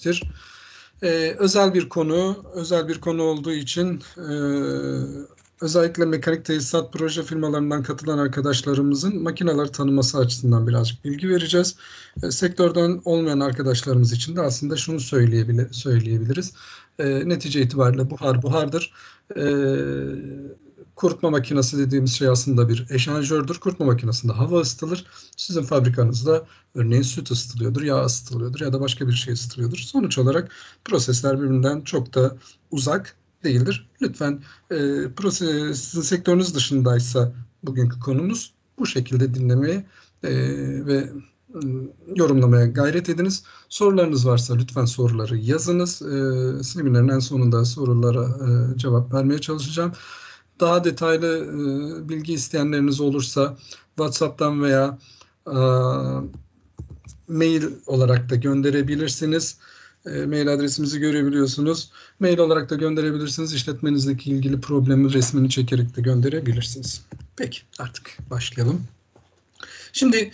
gelecektir. Özel bir konu olduğu için özellikle mekanik tesisat proje firmalarından katılan arkadaşlarımızın makineleri tanıması açısından birazcık bilgi vereceğiz. Sektörden olmayan arkadaşlarımız için de aslında şunu söyleyebiliriz. Netice itibariyle buhardır. Kurutma makinesi dediğimiz şey aslında bir eşanjördür. Kurutma makinesinde hava ısıtılır. Sizin fabrikanızda örneğin süt ısıtılıyordur, yağ ısıtılıyordur ya da başka bir şey ısıtılıyordur. Sonuç olarak prosesler birbirinden çok da uzak değildir. Lütfen sizin sektörünüz dışındaysa bugünkü konumuz bu şekilde dinlemeye ve yorumlamaya gayret ediniz. Sorularınız varsa lütfen soruları yazınız. Seminerin en sonunda sorulara cevap vermeye çalışacağım. Daha detaylı bilgi isteyenleriniz olursa WhatsApp'tan veya mail olarak da gönderebilirsiniz. Mail adresimizi görebiliyorsunuz. Mail olarak da gönderebilirsiniz. İşletmenizdeki ilgili problemi resmini çekerek de gönderebilirsiniz. Peki artık başlayalım. Şimdi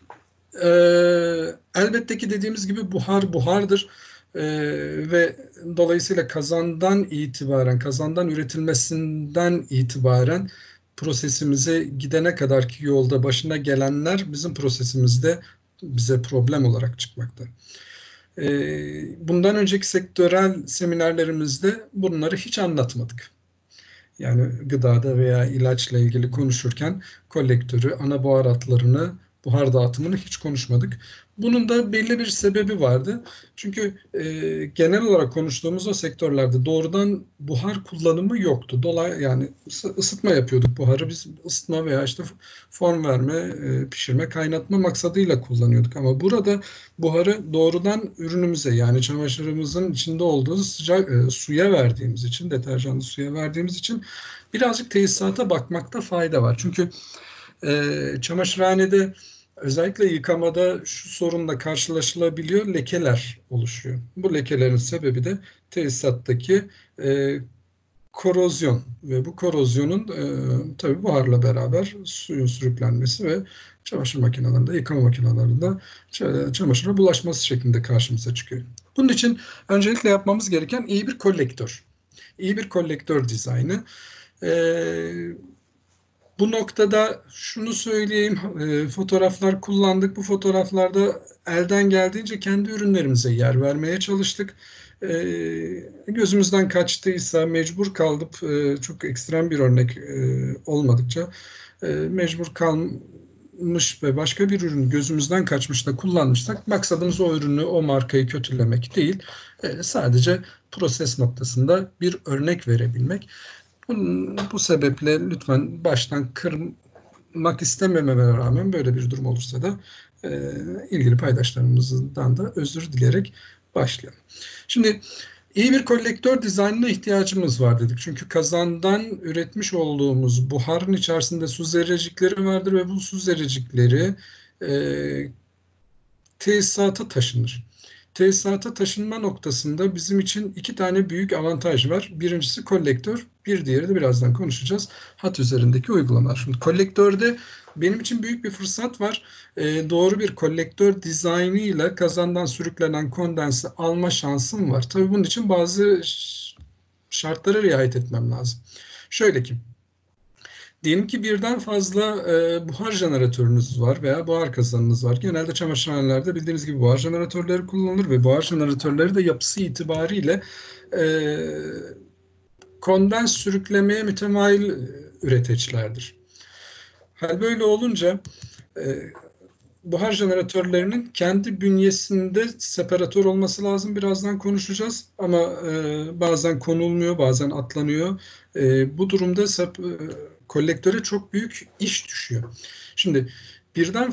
elbette ki dediğimiz gibi buhardır. Ve dolayısıyla kazandan üretilmesinden itibaren prosesimize gidene kadarki yolda başına gelenler bizim prosesimizde bize problem olarak çıkmakta. Bundan önceki sektörel seminerlerimizde bunları hiç anlatmadık. Yani gıdada veya ilaçla ilgili konuşurken kolektörü, ana buhar hatlarını, buhar dağıtımını hiç konuşmadık. Bunun da belli bir sebebi vardı. Çünkü genel olarak konuştuğumuz o sektörlerde doğrudan buhar kullanımı yoktu. Yani ısıtma yapıyorduk buharı. Biz ısıtma veya işte form verme, pişirme, kaynatma maksadıyla kullanıyorduk. Ama burada buharı doğrudan ürünümüze, yani çamaşırımızın içinde olduğu sıcak suya verdiğimiz için, deterjanlı suya verdiğimiz için birazcık tesisata bakmakta fayda var. Çünkü çamaşırhanede özellikle yıkamada şu sorunla karşılaşılabiliyor, lekeler oluşuyor. Bu lekelerin sebebi de tesisattaki korozyon ve bu korozyonun tabii buharla beraber suyun sürüklenmesi ve çamaşır makinelerinde, yıkama makinelerinde çamaşıra bulaşması şeklinde karşımıza çıkıyor. Bunun için öncelikle yapmamız gereken iyi bir kolektör. İyi bir kolektör dizaynı. Bu noktada şunu söyleyeyim, fotoğraflar kullandık. Bu fotoğraflarda elden geldiğince kendi ürünlerimize yer vermeye çalıştık. Gözümüzden kaçtıysa mecbur kalıp, çok ekstrem bir örnek olmadıkça, mecbur kalmış ve başka bir ürün gözümüzden kaçmış da kullanmışsak, maksadımız o ürünü, o markayı kötülemek değil, sadece proses noktasında bir örnek verebilmek. Bu sebeple lütfen baştan kırmak istemememe rağmen böyle bir durum olursa da ilgili paydaşlarımızdan da özür dileyerek başlayalım. Şimdi iyi bir kolektör dizaynına ihtiyacımız var dedik. Çünkü kazandan üretmiş olduğumuz buharın içerisinde su zerrecikleri vardır ve bu su zerrecikleri tesisata taşınır. Tesisata taşınma noktasında bizim için iki tane büyük avantaj var. Birincisi kolektör, bir diğeri de birazdan konuşacağız, hat üzerindeki uygulamalar. Şimdi kolektörde benim için büyük bir fırsat var. Doğru bir kolektör dizaynı ile kazandan sürüklenen kondensi alma şansım var. Tabii bunun için bazı şartlara riayet etmem lazım. Şöyle ki, diyelim ki birden fazla buhar jeneratörünüz var veya buhar kazanınız var. Genelde çamaşırhanelerde bildiğiniz gibi buhar jeneratörleri kullanılır ve buhar jeneratörleri de yapısı itibariyle kondens sürüklemeye mütemayil üreteçlerdir. Hal böyle olunca buhar jeneratörlerinin kendi bünyesinde separatör olması lazım. Birazdan konuşacağız ama bazen konulmuyor, bazen atlanıyor. Bu durumda kolektöre çok büyük iş düşüyor. Şimdi birden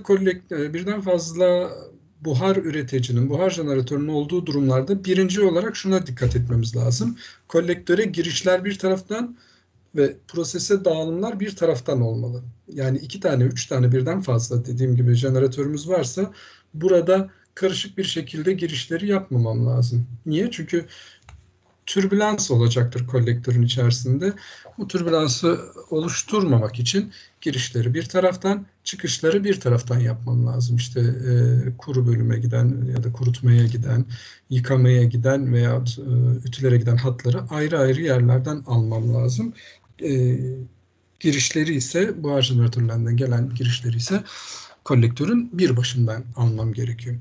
fazla buhar üreticinin, buhar jeneratörünün olduğu durumlarda birinci olarak şuna dikkat etmemiz lazım. Kolektöre girişler bir taraftan ve prosese dağılımlar bir taraftan olmalı. Yani 2 tane, 3 tane birden fazla dediğim gibi jeneratörümüz varsa burada karışık bir şekilde girişleri yapmamam lazım. Niye? Çünkü türbülans olacaktır kolektörün içerisinde. Bu türbülansı oluşturmamak için girişleri bir taraftan, çıkışları bir taraftan yapmam lazım. İşte kuru bölüme giden ya da kurutmaya giden, yıkamaya giden veya ütülere giden hatları ayrı ayrı yerlerden almam lazım. Girişleri ise, buhar jeneratörlerinden gelen girişleri ise kolektörün bir başından almam gerekiyor.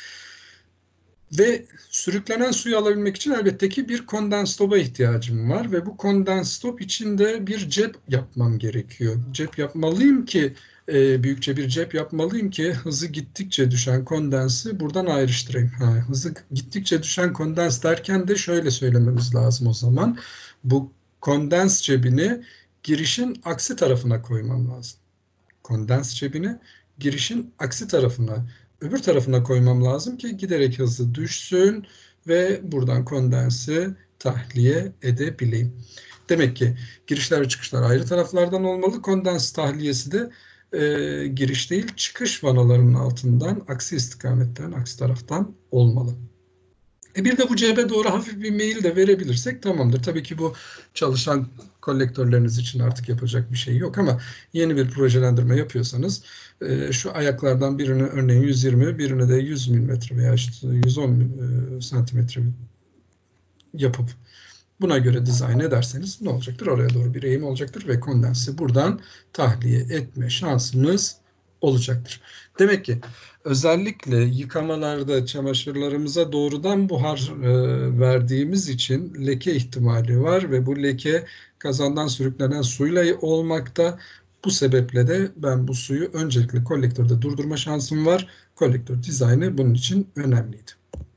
Ve sürüklenen suyu alabilmek için elbette ki bir kondenstopa ihtiyacım var ve bu kondenstop için de bir cep yapmam gerekiyor. Cep yapmalıyım ki, büyükçe bir cep yapmalıyım ki hızı gittikçe düşen kondensi buradan ayrıştırayım. Hızı gittikçe düşen kondens derken de şöyle söylememiz lazım o zaman. Bu kondens cebini girişin aksi tarafına koymam lazım. Kondens cebini girişin aksi tarafına, öbür tarafına koymam lazım ki giderek hızı düşsün ve buradan kondensi tahliye edebileyim. Demek ki girişler ve çıkışlar ayrı taraflardan olmalı. Kondens tahliyesi de giriş değil, çıkış vanalarının altından, aksi istikametten, aksi taraftan olmalı. Bir de bu cebe doğru hafif bir meyil de verebilirsek tamamdır. Tabii ki bu çalışan kolektörleriniz için artık yapacak bir şey yok ama yeni bir projelendirme yapıyorsanız şu ayaklardan birini örneğin 120, birini de 100 milimetre veya işte 110 santimetre yapıp buna göre dizayn ederseniz ne olacaktır? Oraya doğru bir eğim olacaktır ve kondensi buradan tahliye etme şansımız olacaktır. Demek ki özellikle yıkamalarda çamaşırlarımıza doğrudan buhar verdiğimiz için leke ihtimali var ve bu leke kazandan sürüklenen suyla olmakta. Bu sebeple de ben bu suyu öncelikle kolektörde durdurma şansım var. Kolektör dizaynı bunun için önemliydi.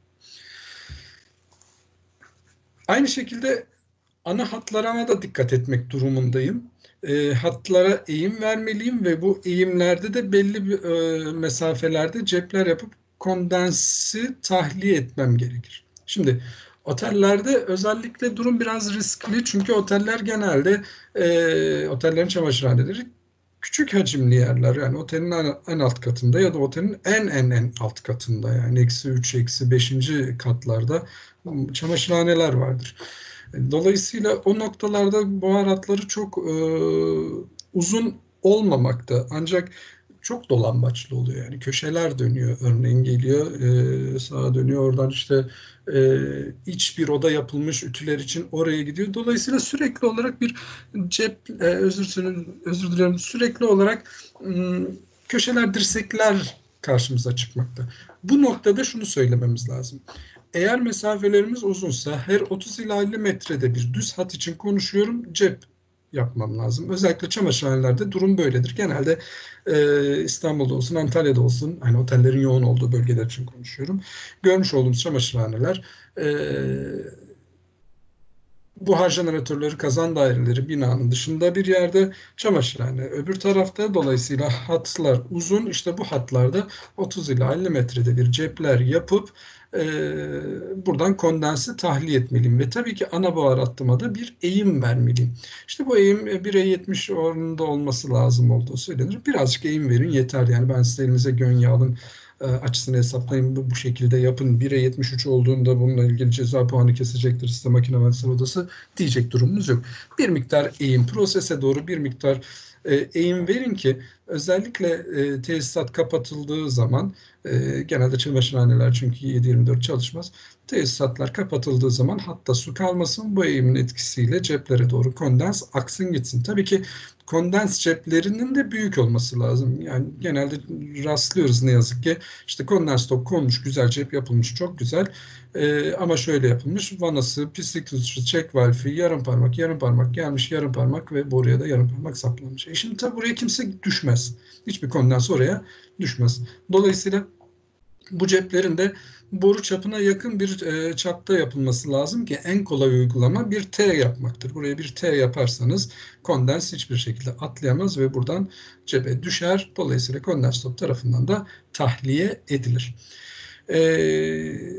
Aynı şekilde ana hatlarıma da dikkat etmek durumundayım. Hatlara eğim vermeliyim ve bu eğimlerde de belli bir mesafelerde cepler yapıp kondensi tahliye etmem gerekir. Şimdi otellerde özellikle durum biraz riskli çünkü oteller genelde otellerin çamaşırhaneleri küçük hacimli yerler. Yani otelin en alt katında ya da otelin en alt katında yani -3, -5. katlarda çamaşırhaneler vardır. Dolayısıyla o noktalarda buhar hatları çok uzun olmamakta. Ancak çok dolambaçlı oluyor. Yani köşeler dönüyor. Örneğin geliyor sağa dönüyor. Oradan işte iç bir oda yapılmış ütüler için oraya gidiyor. Dolayısıyla sürekli olarak bir cep özür dilerim sürekli olarak köşeler, dirsekler karşımıza çıkmakta. Bu noktada şunu söylememiz lazım. Eğer mesafelerimiz uzunsa her 30 ila 50 metrede bir düz hat için konuşuyorum, cep yapmam lazım. Özellikle çamaşırhanelerde durum böyledir. Genelde İstanbul'da olsun, Antalya'da olsun, hani otellerin yoğun olduğu bölgeler için konuşuyorum. Görmüş olduğumuz çamaşırhaneler buhar jeneratörleri, kazan daireleri binanın dışında bir yerde, çamaşırhane öbür tarafta. Dolayısıyla hatlar uzun. İşte bu hatlarda 30 ila 50 metrede bir cepler yapıp buradan kondensi tahliye etmeliyim. Ve tabii ki ana buhar hattıma da bir eğim vermeliyim. İşte bu eğim 1'e 70 oranında olması lazım olduğu söylenir. Birazcık eğim verin yeter. Yani ben size elinize gönye alın, açısını hesaplayın, bu şekilde yapın. 1'e 73 olduğunda bununla ilgili ceza puanı kesecektir size makine mühendisleri odası diyecek durumumuz yok. Bir miktar eğim, prosese doğru bir miktar eğim verin ki özellikle tesisat kapatıldığı zaman genelde çamaşırhaneler çünkü 7/24 çalışmaz. Tesisatlar kapatıldığı zaman hatta su kalmasın, bu eğimin etkisiyle ceplere doğru kondens aksın gitsin. Tabii ki kondens ceplerinin de büyük olması lazım. Yani genelde rastlıyoruz ne yazık ki. İşte kondens top konmuş, güzel cep yapılmış, çok güzel. Ama şöyle yapılmış. Vanası, pislik tutucu, çek valfi, yarım parmak gelmiş, yarım parmak ve boruya da yarım parmak saplanmış. Şimdi tabii buraya kimse düşmez. Hiçbir kondens oraya düşmez. Dolayısıyla bu ceplerin de boru çapına yakın bir çapta yapılması lazım ki en kolay uygulama bir T yapmaktır. Buraya bir T yaparsanız kondens hiçbir şekilde atlayamaz ve buradan cebe düşer. Dolayısıyla kondens top tarafından da tahliye edilir.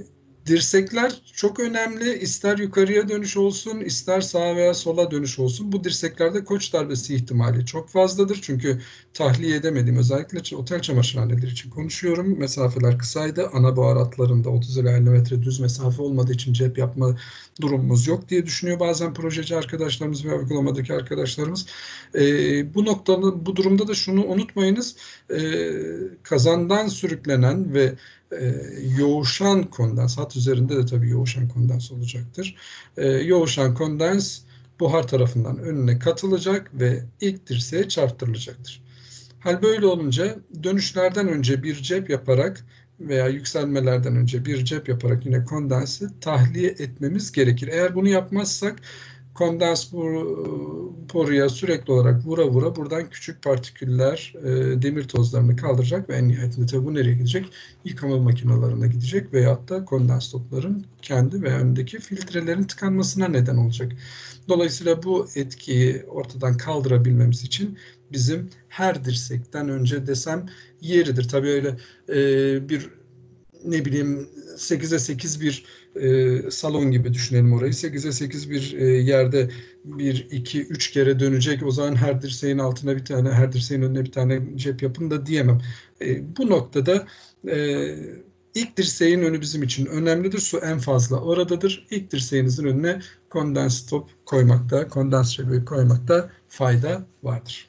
Dirsekler çok önemli. İster yukarıya dönüş olsun, ister sağa veya sola dönüş olsun. Bu dirseklerde koç darbesi ihtimali çok fazladır. Çünkü tahliye edemediğim, özellikle otel çamaşırhaneleri için konuşuyorum. Mesafeler kısaydı. Ana buhar hatlarında 30 ila 50 metre düz mesafe olmadığı için cep yapma durumumuz yok diye düşünüyor bazen projeci arkadaşlarımız ve uygulamadaki arkadaşlarımız. Bu durumda da şunu unutmayınız. Kazandan sürüklenen ve yoğuşan kondens, hat üzerinde de tabii yoğuşan kondens olacaktır. Yoğuşan kondens buhar tarafından önüne katılacak ve ilk dirseğe çarptırılacaktır. Hal böyle olunca dönüşlerden önce bir cep yaparak veya yükselmelerden önce bir cep yaparak yine kondensi tahliye etmemiz gerekir. Eğer bunu yapmazsak kondens boruya sürekli olarak vura vura buradan küçük partiküller, demir tozlarını kaldıracak ve en nihayetinde tabi bu nereye gidecek? Yıkama makinelerine gidecek veyahut da kondens topların kendi ve önündeki filtrelerin tıkanmasına neden olacak. Dolayısıyla bu etkiyi ortadan kaldırabilmemiz için bizim her dirsekten önce desem yeridir. Tabii öyle bir ne bileyim 8'e 8 bir salon gibi düşünelim orayı. 8'e 8 bir yerde 1, 2, 3 kere dönecek. O zaman her dirseğin altına bir tane, her dirseğin önüne bir tane cep yapın da diyemem. Bu noktada ilk dirseğin önü bizim için önemlidir. Su en fazla oradadır. İlk dirseğinizin önüne kondens top koymakta, kondens cebi koymakta fayda vardır.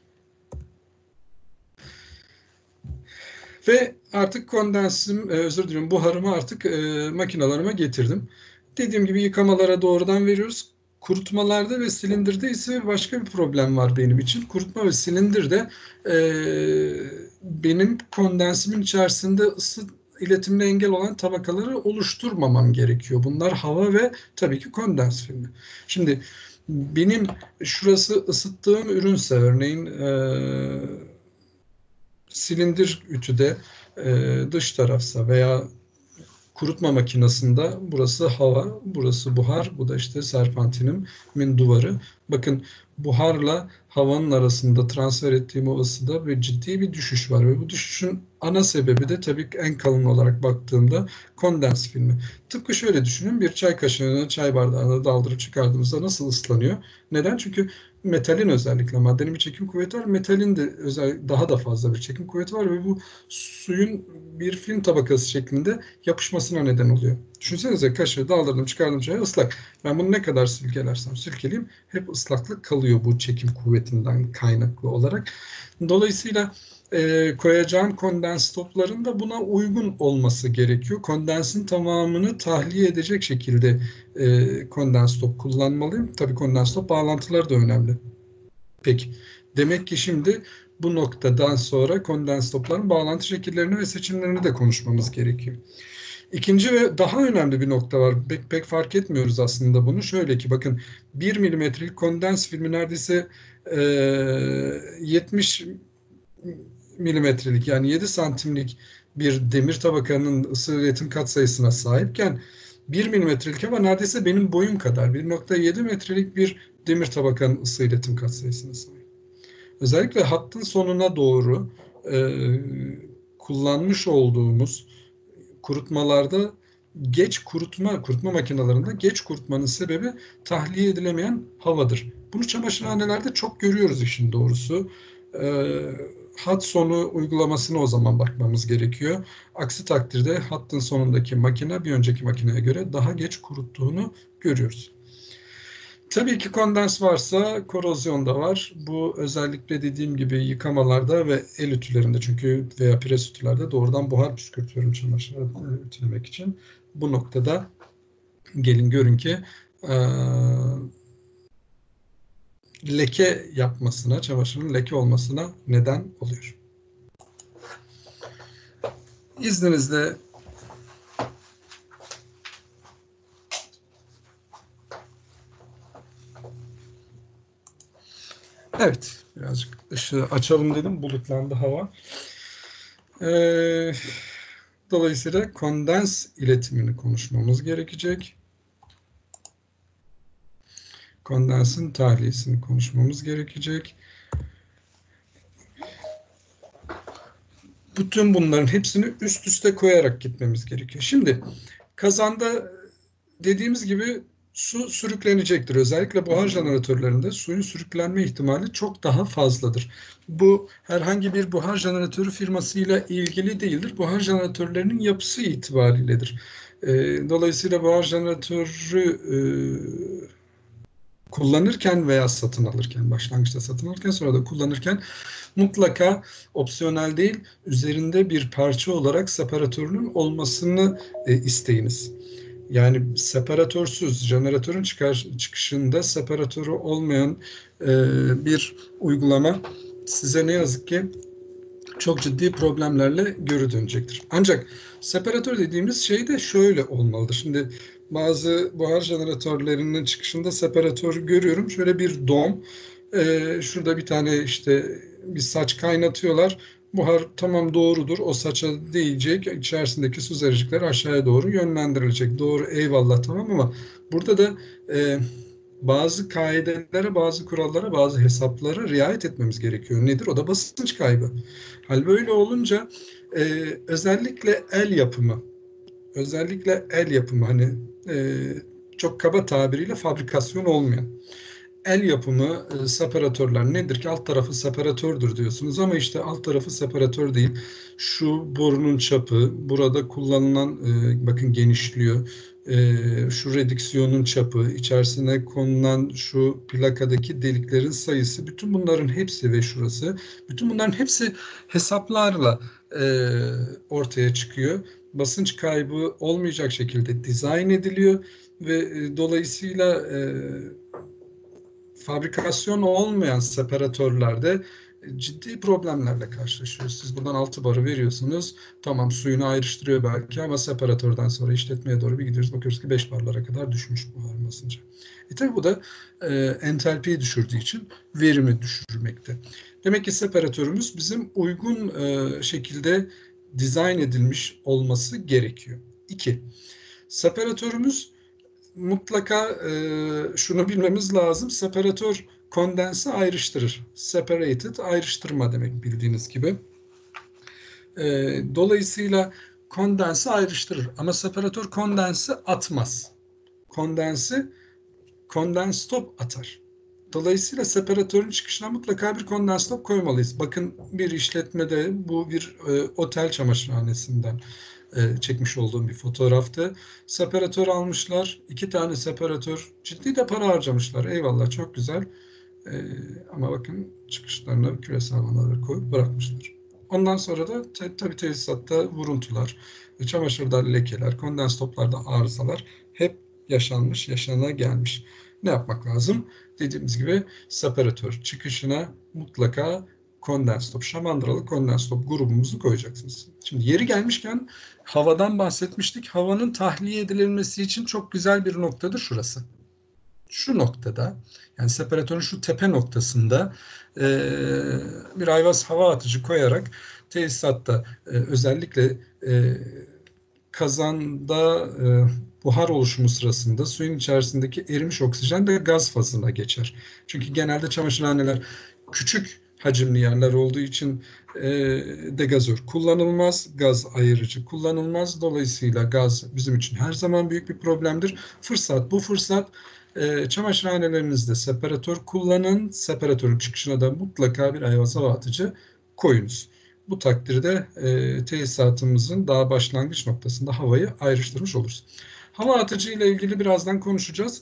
Ve artık kondensim, özür dilerim, buharımı artık makinalarıma getirdim. Dediğim gibi yıkamalara doğrudan veriyoruz. Kurutmalarda ve silindirde ise başka bir problem var benim için. Kurutma ve silindirde benim kondensimin içerisinde ısı iletimine engel olan tabakaları oluşturmamam gerekiyor. Bunlar hava ve tabii ki kondens filmi. Şimdi benim şurası ısıttığım ürünse örneğin silindir ütüde dış tarafsa veya kurutma makinesinde burası hava, burası buhar, bu da işte serpantinimin duvarı. Bakın buharla havanın arasında transfer ettiğim o ısıda ve ciddi bir düşüş var ve bu düşüşün ana sebebi de tabii en kalın olarak baktığımda kondens filmi. Tıpkı şöyle düşünün, bir çay kaşığını çay bardağına daldırıp çıkardığımızda nasıl ıslanıyor? Neden? Çünkü metalin, özellikle maddenin bir çekim kuvveti var. Metalin de daha da fazla bir çekim kuvveti var ve bu suyun bir film tabakası şeklinde yapışmasına neden oluyor. Düşünsenize, kaşığı daldırdım çıkardım çaya, ıslak. Ben bunu ne kadar silkelersem silkeleyeyim hep ıslaklık kalıyor bu çekim kuvvetinden kaynaklı olarak. Dolayısıyla koyacağım kondens topların da buna uygun olması gerekiyor. Kondensin tamamını tahliye edecek şekilde kondens top kullanmalıyım. Tabii kondens top bağlantıları da önemli. Peki, demek ki şimdi bu noktadan sonra kondens topların bağlantı şekillerini ve seçimlerini de konuşmamız gerekiyor. İkinci ve daha önemli bir nokta var. Pek fark etmiyoruz aslında bunu. Şöyle ki bakın, 1 milimetrelik kondens filmi neredeyse 70 milimetrelik, yani 7 santimlik bir demir tabakanın ısı iletim katsayısına sahipken 1 milimetrelik hava neredeyse benim boyum kadar 1,7 metrelik bir demir tabakanın ısı iletim katsayısına sahip. Özellikle hattın sonuna doğru kullanmış olduğumuz kurutmalarda kurutma makinelerinde geç kurutmanın sebebi tahliye edilemeyen havadır. Bunu çamaşırhanelerde çok görüyoruz işin doğrusu. Hat sonu uygulamasına o zaman bakmamız gerekiyor. Aksi takdirde hattın sonundaki makine bir önceki makineye göre daha geç kuruttuğunu görüyoruz. Tabii ki kondens varsa korozyon da var. Bu özellikle dediğim gibi yıkamalarda ve el ütülerinde, çünkü veya pres ütülerde doğrudan buhar püskürtüyorum çamaşırı ütülemek için. Bu noktada gelin görün ki leke yapmasına, çamaşırın leke olmasına neden oluyor. İzninizle evet, birazcık ışığı açalım dedim, bulutlandı hava. Dolayısıyla kondens iletimini konuşmamız gerekecek. Kondensin tahliyesini konuşmamız gerekecek. Bütün bunların hepsini üst üste koyarak gitmemiz gerekiyor. Şimdi Kazanda dediğimiz gibi su sürüklenecektir. Özellikle buhar jeneratörlerinde suyun sürüklenme ihtimali çok daha fazladır. Bu herhangi bir buhar jeneratörü firmasıyla ilgili değildir. Buhar jeneratörlerinin yapısı itibariyledir. Dolayısıyla buhar jeneratörü kullanırken veya satın alırken, başlangıçta satın alırken, sonra da kullanırken mutlaka opsiyonel değil, üzerinde bir parça olarak separatörünün olmasını isteyiniz. Yani separatörsüz, jeneratörün çıkışında separatörü olmayan bir uygulama size ne yazık ki çok ciddi problemlerle geri dönecektir. Ancak separatör dediğimiz şey de şöyle olmalıdır. Şimdi bazı buhar jeneratörlerinin çıkışında separatör görüyorum. Şöyle bir dom. Şurada bir tane işte bir saç kaynatıyorlar. Buhar tamam doğrudur. O saça değecek. İçerisindeki su zerrecikleri aşağıya doğru yönlendirilecek. Doğru, eyvallah, tamam, ama burada da bazı kaidelere, bazı kurallara, bazı hesaplara riayet etmemiz gerekiyor. Nedir? O da basınç kaybı. Hal böyle olunca özellikle el yapımı hani çok kaba tabiriyle fabrikasyon olmayan el yapımı separatörler nedir ki? Alt tarafı separatördür diyorsunuz ama işte alt tarafı separatör değil. Şu borunun çapı, burada kullanılan bakın genişliyor. Şu redüksiyonun çapı, içerisine konulan şu plakadaki deliklerin sayısı, bütün bunların hepsi ve şurası, bütün bunların hepsi hesaplarla ortaya çıkıyor. Basınç kaybı olmayacak şekilde dizayn ediliyor ve dolayısıyla fabrikasyon olmayan separatörlerde ciddi problemlerle karşılaşıyoruz. Siz buradan 6 barı veriyorsunuz. Tamam, suyunu ayrıştırıyor belki ama separatörden sonra işletmeye doğru bir gidiyoruz. Bakıyoruz ki 5 barlara kadar düşmüş buhar basıncı. Tabi bu da entalpiyi düşürdüğü için verimi düşürmekte. Demek ki separatörümüz bizim uygun şekilde dizayn edilmiş olması gerekiyor. 2. Separatörümüz mutlaka şunu bilmemiz lazım. Separatör kondensi ayrıştırır. Separated ayrıştırma demek bildiğiniz gibi. Dolayısıyla kondensi ayrıştırır ama separatör kondensi atmaz. Kondens top atar. Dolayısıyla separatörün çıkışına mutlaka bir kondens top koymalıyız. Bakın bir işletmede, bu bir otel çamaşırhanesinden çekmiş olduğum bir fotoğraftı. Separatör almışlar. 2 tane separatör. Ciddi de para harcamışlar. Eyvallah, çok güzel. Ama bakın çıkışlarına küresel vanaları koyup bırakmışlar. Ondan sonra da tabii tesisatta vuruntular, çamaşırda lekeler, kondens toplarda arızalar hep yaşanmış, yaşana gelmiş. Ne yapmak lazım? Dediğimiz gibi separatör çıkışına mutlaka kondens top, şamandıralı kondens top grubumuzu koyacaksınız. Şimdi yeri gelmişken havadan bahsetmiştik. Havanın tahliye edilmesi için çok güzel bir noktadır şurası. Şu noktada, yani separatörün şu tepe noktasında bir ayvaz hava atıcı koyarak tesisatta özellikle kazanda buhar oluşumu sırasında suyun içerisindeki erimiş oksijen de gaz fazına geçer. Çünkü genelde çamaşırhaneler küçük hacimli yerler olduğu için degazör kullanılmaz, gaz ayırıcı kullanılmaz. Dolayısıyla gaz bizim için her zaman büyük bir problemdir. Bu fırsat. Çamaşırhanelerinizde separatör kullanın. Separatörün çıkışına da mutlaka bir ayvaz hava atıcı koyunuz. Bu takdirde tesisatımızın daha başlangıç noktasında havayı ayrıştırmış oluruz. Hava atıcı ile ilgili birazdan konuşacağız.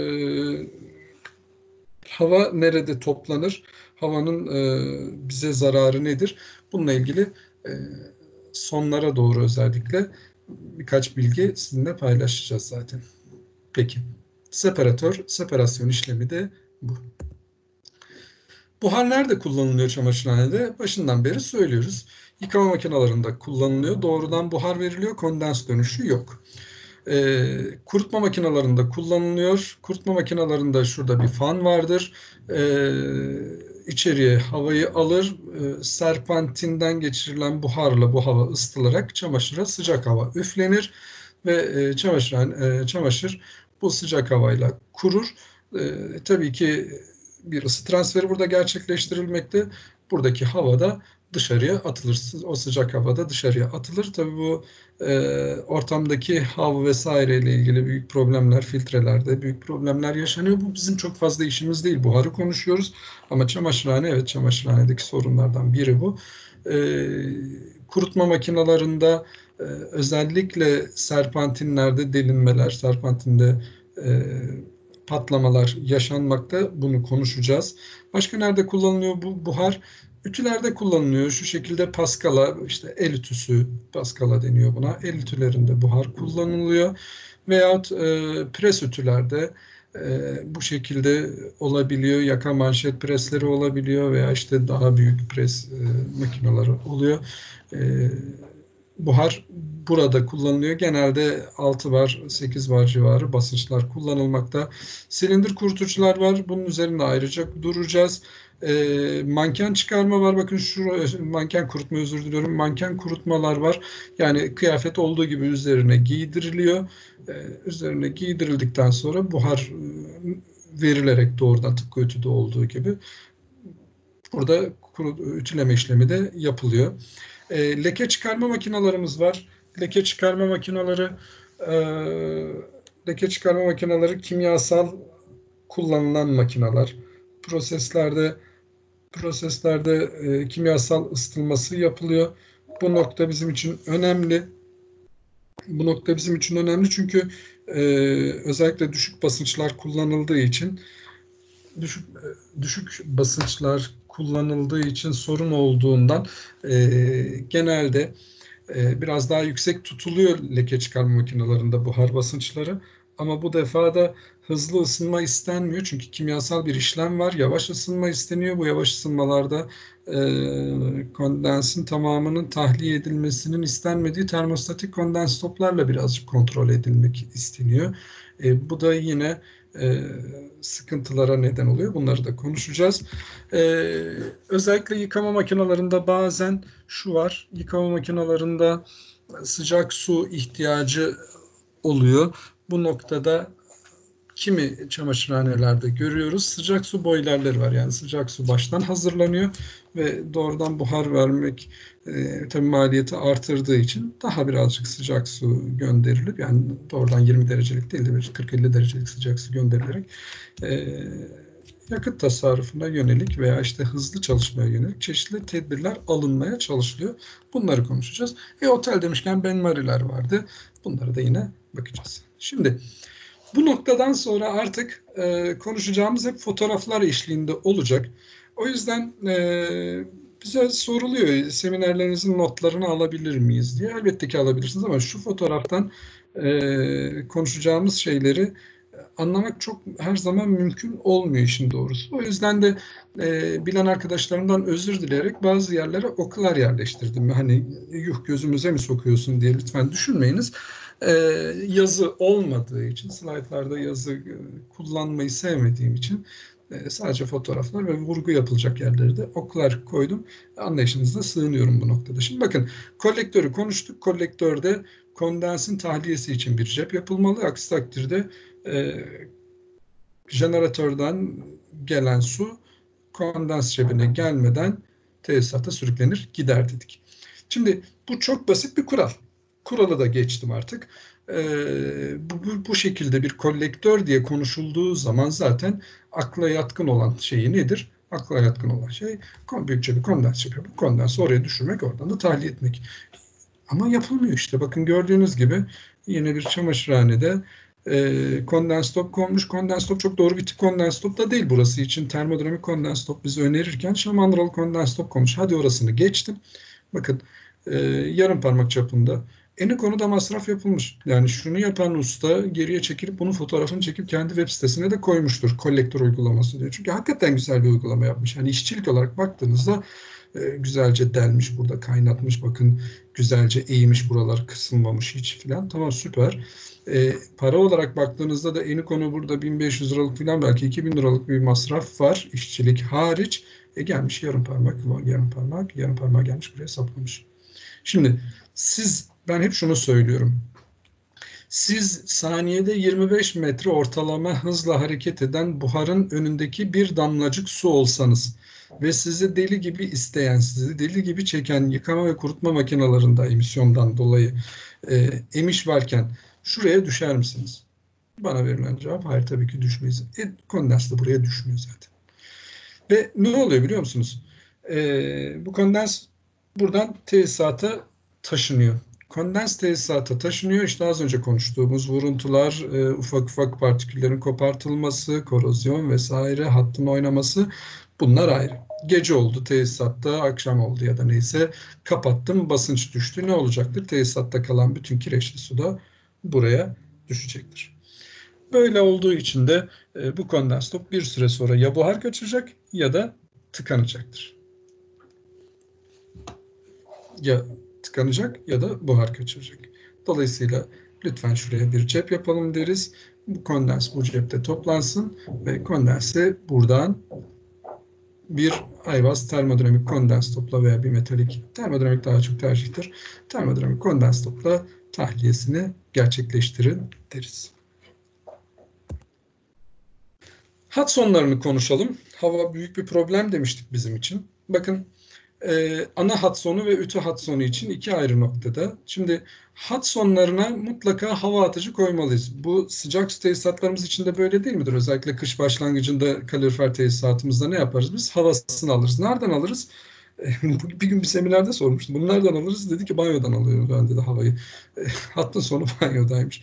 Hava nerede toplanır? Havanın bize zararı nedir? Bununla ilgili sonlara doğru özellikle birkaç bilgi sizinle paylaşacağız zaten. Peki. Separasyon işlemi de bu. Buhar nerede kullanılıyor çamaşırhanede? Başından beri söylüyoruz. Yıkama makinelerinde kullanılıyor. Doğrudan buhar veriliyor. Kondens dönüşü yok. Kurutma makinelerinde kullanılıyor. Kurutma makinelerinde şurada bir fan vardır. İçeriye havayı alır. Serpantinden geçirilen buharla bu hava ısıtılarak çamaşıra sıcak hava üflenir ve çamaşır bu sıcak havayla kurur. Tabii ki bir ısı transferi burada gerçekleştirilmekte. Buradaki hava da dışarıya atılır. O sıcak havada dışarıya atılır. Tabii bu ortamdaki hav vesaire ile ilgili büyük problemler, filtrelerde büyük problemler yaşanıyor. Bu bizim çok fazla işimiz değil. Buharı konuşuyoruz. Ama çamaşırhane, evet, çamaşırhanedeki sorunlardan biri bu. Kurutma makinelerinde özellikle serpantinlerde delinmeler, serpantinde patlamalar yaşanmakta. Bunu konuşacağız. Başka nerede kullanılıyor bu buhar? Ütülerde kullanılıyor. Şu şekilde paskala, işte el ütüsü, paskala deniyor buna. El ütülerinde buhar kullanılıyor. Veyahut pres ütülerde bu şekilde olabiliyor. Yaka manşet presleri olabiliyor veya işte daha büyük pres makineleri oluyor. Buhar burada kullanılıyor. Genelde 6 bar, 8 bar civarı basınçlar kullanılmakta. Silindir kurutucular var. Bunun üzerinde ayrıca duracağız. Manken çıkarma var. Bakın şu manken kurutma, özür diliyorum. Manken kurutmalar var. Yani kıyafet olduğu gibi üzerine giydiriliyor. Üzerine giydirildikten sonra buhar verilerek doğrudan tıpkı ütüde olduğu gibi burada ütüleme işlemi de yapılıyor. Leke çıkarma makinalarımız var. Leke çıkarma makineleri kimyasal kullanılan makineler. Proseslerde kimyasal ısıtılması yapılıyor. Bu nokta bizim için önemli. Çünkü özellikle düşük basınçlar kullanıldığı için sorun olduğundan genelde biraz daha yüksek tutuluyor leke çıkarma makinelerinde buhar basınçları. Ama bu defa da hızlı ısınma istenmiyor. Çünkü kimyasal bir işlem var. Yavaş ısınma isteniyor. Bu yavaş ısınmalarda kondensin tamamının tahliye edilmesinin istenmediği termostatik kondens toplarla birazcık kontrol edilmek isteniyor. Bu da yine sıkıntılara neden oluyor. Bunları da konuşacağız. Özellikle yıkama makinelerinde bazen şu var. Yıkama makinelerinde sıcak su ihtiyacı oluyor. Bu noktada kimi çamaşırhanelerde görüyoruz. Sıcak su boilerleri var. Yani sıcak su baştan hazırlanıyor ve doğrudan buhar vermek tabii maliyeti artırdığı için daha birazcık sıcak su gönderilip, yani doğrudan 20 derecelik değil de 40-50 derecelik sıcak su gönderilerek yakıt tasarrufuna yönelik veya işte hızlı çalışmaya yönelik çeşitli tedbirler alınmaya çalışılıyor. Bunları konuşacağız. Otel demişken benmariler vardı. Bunları da yine bakacağız. Şimdi bu noktadan sonra artık konuşacağımız hep fotoğraflar eşliğinde olacak. O yüzden bize soruluyor, seminerlerinizin notlarını alabilir miyiz diye. Elbette ki alabilirsiniz ama şu fotoğraftan konuşacağımız şeyleri anlamak çok her zaman mümkün olmuyor işin doğrusu. O yüzden de bilen arkadaşlarımdan özür dileyerek bazı yerlere oklar yerleştirdim. Hani yuh gözümüze mi sokuyorsun diye lütfen düşünmeyiniz. Yazı olmadığı için, slaytlarda yazı kullanmayı sevmediğim için sadece fotoğraflar ve vurgu yapılacak yerlere de oklar koydum. Anlayışınıza sığınıyorum bu noktada. Şimdi bakın, kolektörü konuştuk. Kolektörde kondensin tahliyesi için bir cep yapılmalı. Aksi takdirde jeneratörden gelen su kondens cebine gelmeden tesisata sürüklenir gider dedik. Şimdi bu çok basit bir kural. Kuralı da geçtim artık. Bu şekilde bir kolektör diye konuşulduğu zaman zaten akla yatkın olan şey nedir? Akla yatkın olan şey büyükçe bir kondens cebi. Bu kondensi oraya düşürmek, oradan da tahliye etmek. Ama yapılmıyor işte. Bakın gördüğünüz gibi yine bir çamaşırhanede kondens top konmuş. Kondens top çok doğru bir tip kondens top da değil burası için. Termodinamik kondens top bizi önerirken şamandıralı kondens top konmuş. Hadi orasını geçtim. Bakın yarım parmak çapında. Eni konuda masraf yapılmış. Yani şunu yapan usta geriye çekilip bunun fotoğrafını çekip kendi web sitesine de koymuştur. Kolektör uygulaması diyor. Çünkü hakikaten güzel bir uygulama yapmış. Yani işçilik olarak baktığınızda güzelce delmiş, burada kaynatmış, bakın güzelce eğmiş, buralar kısılmamış hiç filan. Tamam, süper. Para olarak baktığınızda da eni konu burada 1500 liralık filan, belki 2000 liralık bir masraf var işçilik hariç. Gelmiş yarım parmak gelmiş buraya saplamış. Şimdi ben hep şunu söylüyorum. Siz saniyede 25 metre ortalama hızla hareket eden buharın önündeki bir damlacık su olsanız, ve sizi deli gibi isteyen, sizi deli gibi çeken yıkama ve kurutma makinelerinde emisyondan dolayı emiş varken şuraya düşer misiniz? Bana verilen cevap hayır, tabii ki düşmeyiz. Kondens de buraya düşmüyor zaten. Ve ne oluyor biliyor musunuz? Bu kondens buradan tesisata taşınıyor. Kondens tesisata taşınıyor. İşte az önce konuştuğumuz vuruntular, ufak ufak partiküllerin kopartılması, korozyon vesaire, hattın oynaması, bunlar ayrı. Gece oldu tesisatta, akşam oldu ya da neyse, kapattım, basınç düştü. Ne olacaktır? Tesisatta kalan bütün kireçli su da buraya düşecektir. Böyle olduğu için de bu kondens top bir süre sonra ya buhar kaçıracak ya da tıkanacaktır. Ya tıkanacak ya da buhar kaçıracak. Dolayısıyla lütfen şuraya bir cep yapalım deriz. Bu kondens bu cepte toplansın ve kondense buradan bir Ayvaz termodinamik kondens topla veya bir metalik, termodinamik daha çok tercihtir, termodinamik kondens topla tahliyesini gerçekleştirin deriz. Hat sonlarını konuşalım. Hava büyük bir problem demiştik bizim için. Bakın, ana hat sonu ve ütü hat sonu için iki ayrı noktada. Şimdi hat sonlarına mutlaka hava atıcı koymalıyız. Bu sıcak su tesisatlarımız için de böyle değil midir? Özellikle kış başlangıcında kalorifer tesisatımızda ne yaparız biz? Havasını alırız. Nereden alırız? Bir gün bir seminerde sormuştum. Bunu nereden alırız? Dedi ki banyodan alıyoruz. Ben dedi havayı. Hattın sonu banyodaymış.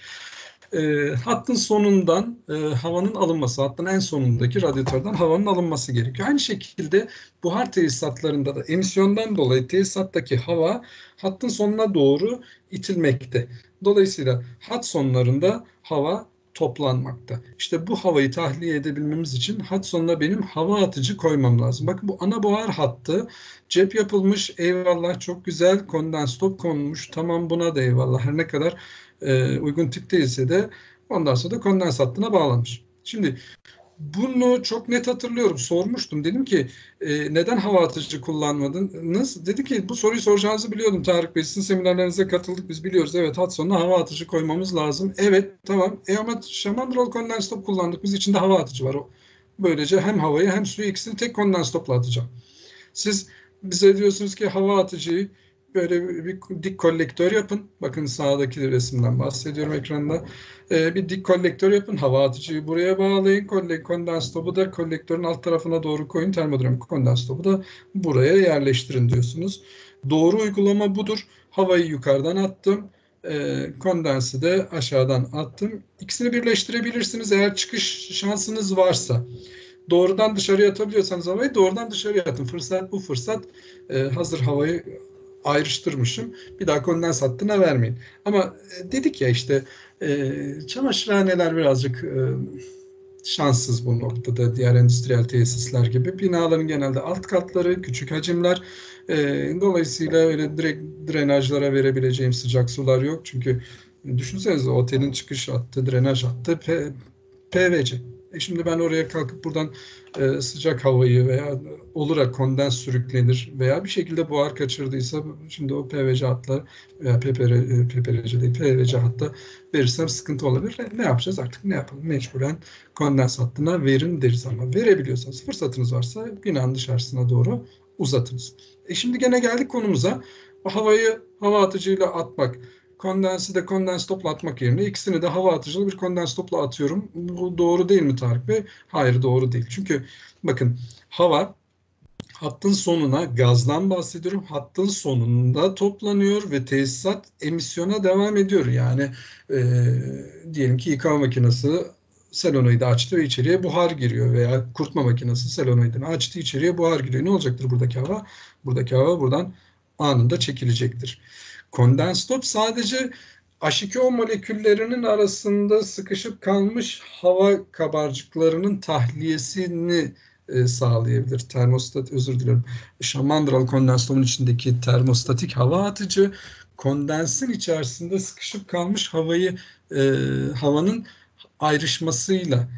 Hattın sonundan havanın alınması, hattın en sonundaki radyatörden havanın alınması gerekiyor. Aynı şekilde buhar tesisatlarında da emisyondan dolayı tesisattaki hava hattın sonuna doğru itilmekte. Dolayısıyla hat sonlarında hava toplanmakta. İşte bu havayı tahliye edebilmemiz için hat sonuna benim hava atıcı koymam lazım. Bakın, bu ana buhar hattı cep yapılmış, eyvallah, çok güzel, kondens top konmuş, tamam, buna da eyvallah, her ne kadar uygun tip değilse de ondan sonra da kondens hattına bağlanmış. Şimdi bunu çok net hatırlıyorum. Sormuştum. Dedim ki neden hava atıcı kullanmadınız? Dedi ki bu soruyu soracağınızı biliyordum Tarık Bey. Sizin seminerlerinize katıldık. Biz biliyoruz. Evet, hat sonuna hava atıcı koymamız lazım. Evet, tamam. Ama şamandıralı kondens top kullandık. Biz içinde hava atıcı var. Böylece hem havayı hem suyu ikisini tek kondens topla atacağım. Siz bize diyorsunuz ki hava atıcıyı böyle bir dik kolektör yapın. Bakın, sağdaki resimden bahsediyorum ekranda. Bir dik kolektör yapın. Hava atıcıyı buraya bağlayın. Kondens topu da kolektörün alt tarafına doğru koyun. Termodinamik kondens topu da buraya yerleştirin diyorsunuz. Doğru uygulama budur. Havayı yukarıdan attım. Kondensi de aşağıdan attım. İkisini birleştirebilirsiniz eğer çıkış şansınız varsa. Doğrudan dışarıya atabiliyorsanız havayı doğrudan dışarıya atın. Fırsat bu fırsat. Hazır havayı ayrıştırmışım. Bir daha kondens hattına vermeyin. Ama dedik ya işte, çamaşırhaneler birazcık şanssız bu noktada, diğer endüstriyel tesisler gibi. Binaların genelde alt katları, küçük hacimler. Dolayısıyla öyle direkt drenajlara verebileceğim sıcak sular yok. Çünkü düşünsenize, otelin çıkış hattı, drenaj hattı PVC. Şimdi ben oraya kalkıp buradan sıcak havayı veya olarak kondens sürüklenir veya bir şekilde buhar kaçırdıysa şimdi o PVC hatlar veya PPRC değil, PVC hatta verirsem sıkıntı olabilir. Ne yapacağız artık? Ne yapalım? Mecburen kondens hattına verin deriz, ama verebiliyorsanız, fırsatınız varsa binanın dışarısına doğru uzatınız. Şimdi gene geldik konumuza. O havayı hava atıcıyla atmak. Kondensi de kondens topla atmak yerine ikisini de hava atıcılı bir kondens topla atıyorum. Bu doğru değil mi Tarık Bey? Hayır, doğru değil. Çünkü bakın, hava hattın sonuna, gazdan bahsediyorum, hattın sonunda toplanıyor ve tesisat emisyona devam ediyor. Yani diyelim ki yıkama makinesi solenoidi açtı ve içeriye buhar giriyor veya kurutma makinesi solenoidini açtı, içeriye buhar giriyor. Ne olacaktır buradaki hava? Buradaki hava buradan anında çekilecektir. Kondens top sadece H2O moleküllerinin arasında sıkışıp kalmış hava kabarcıklarının tahliyesini sağlayabilir. Termostat, özür dilerim. Şamandıralı kondens topun içindeki termostatik hava atıcı kondensin içerisinde sıkışıp kalmış havanın ayrışmasıyla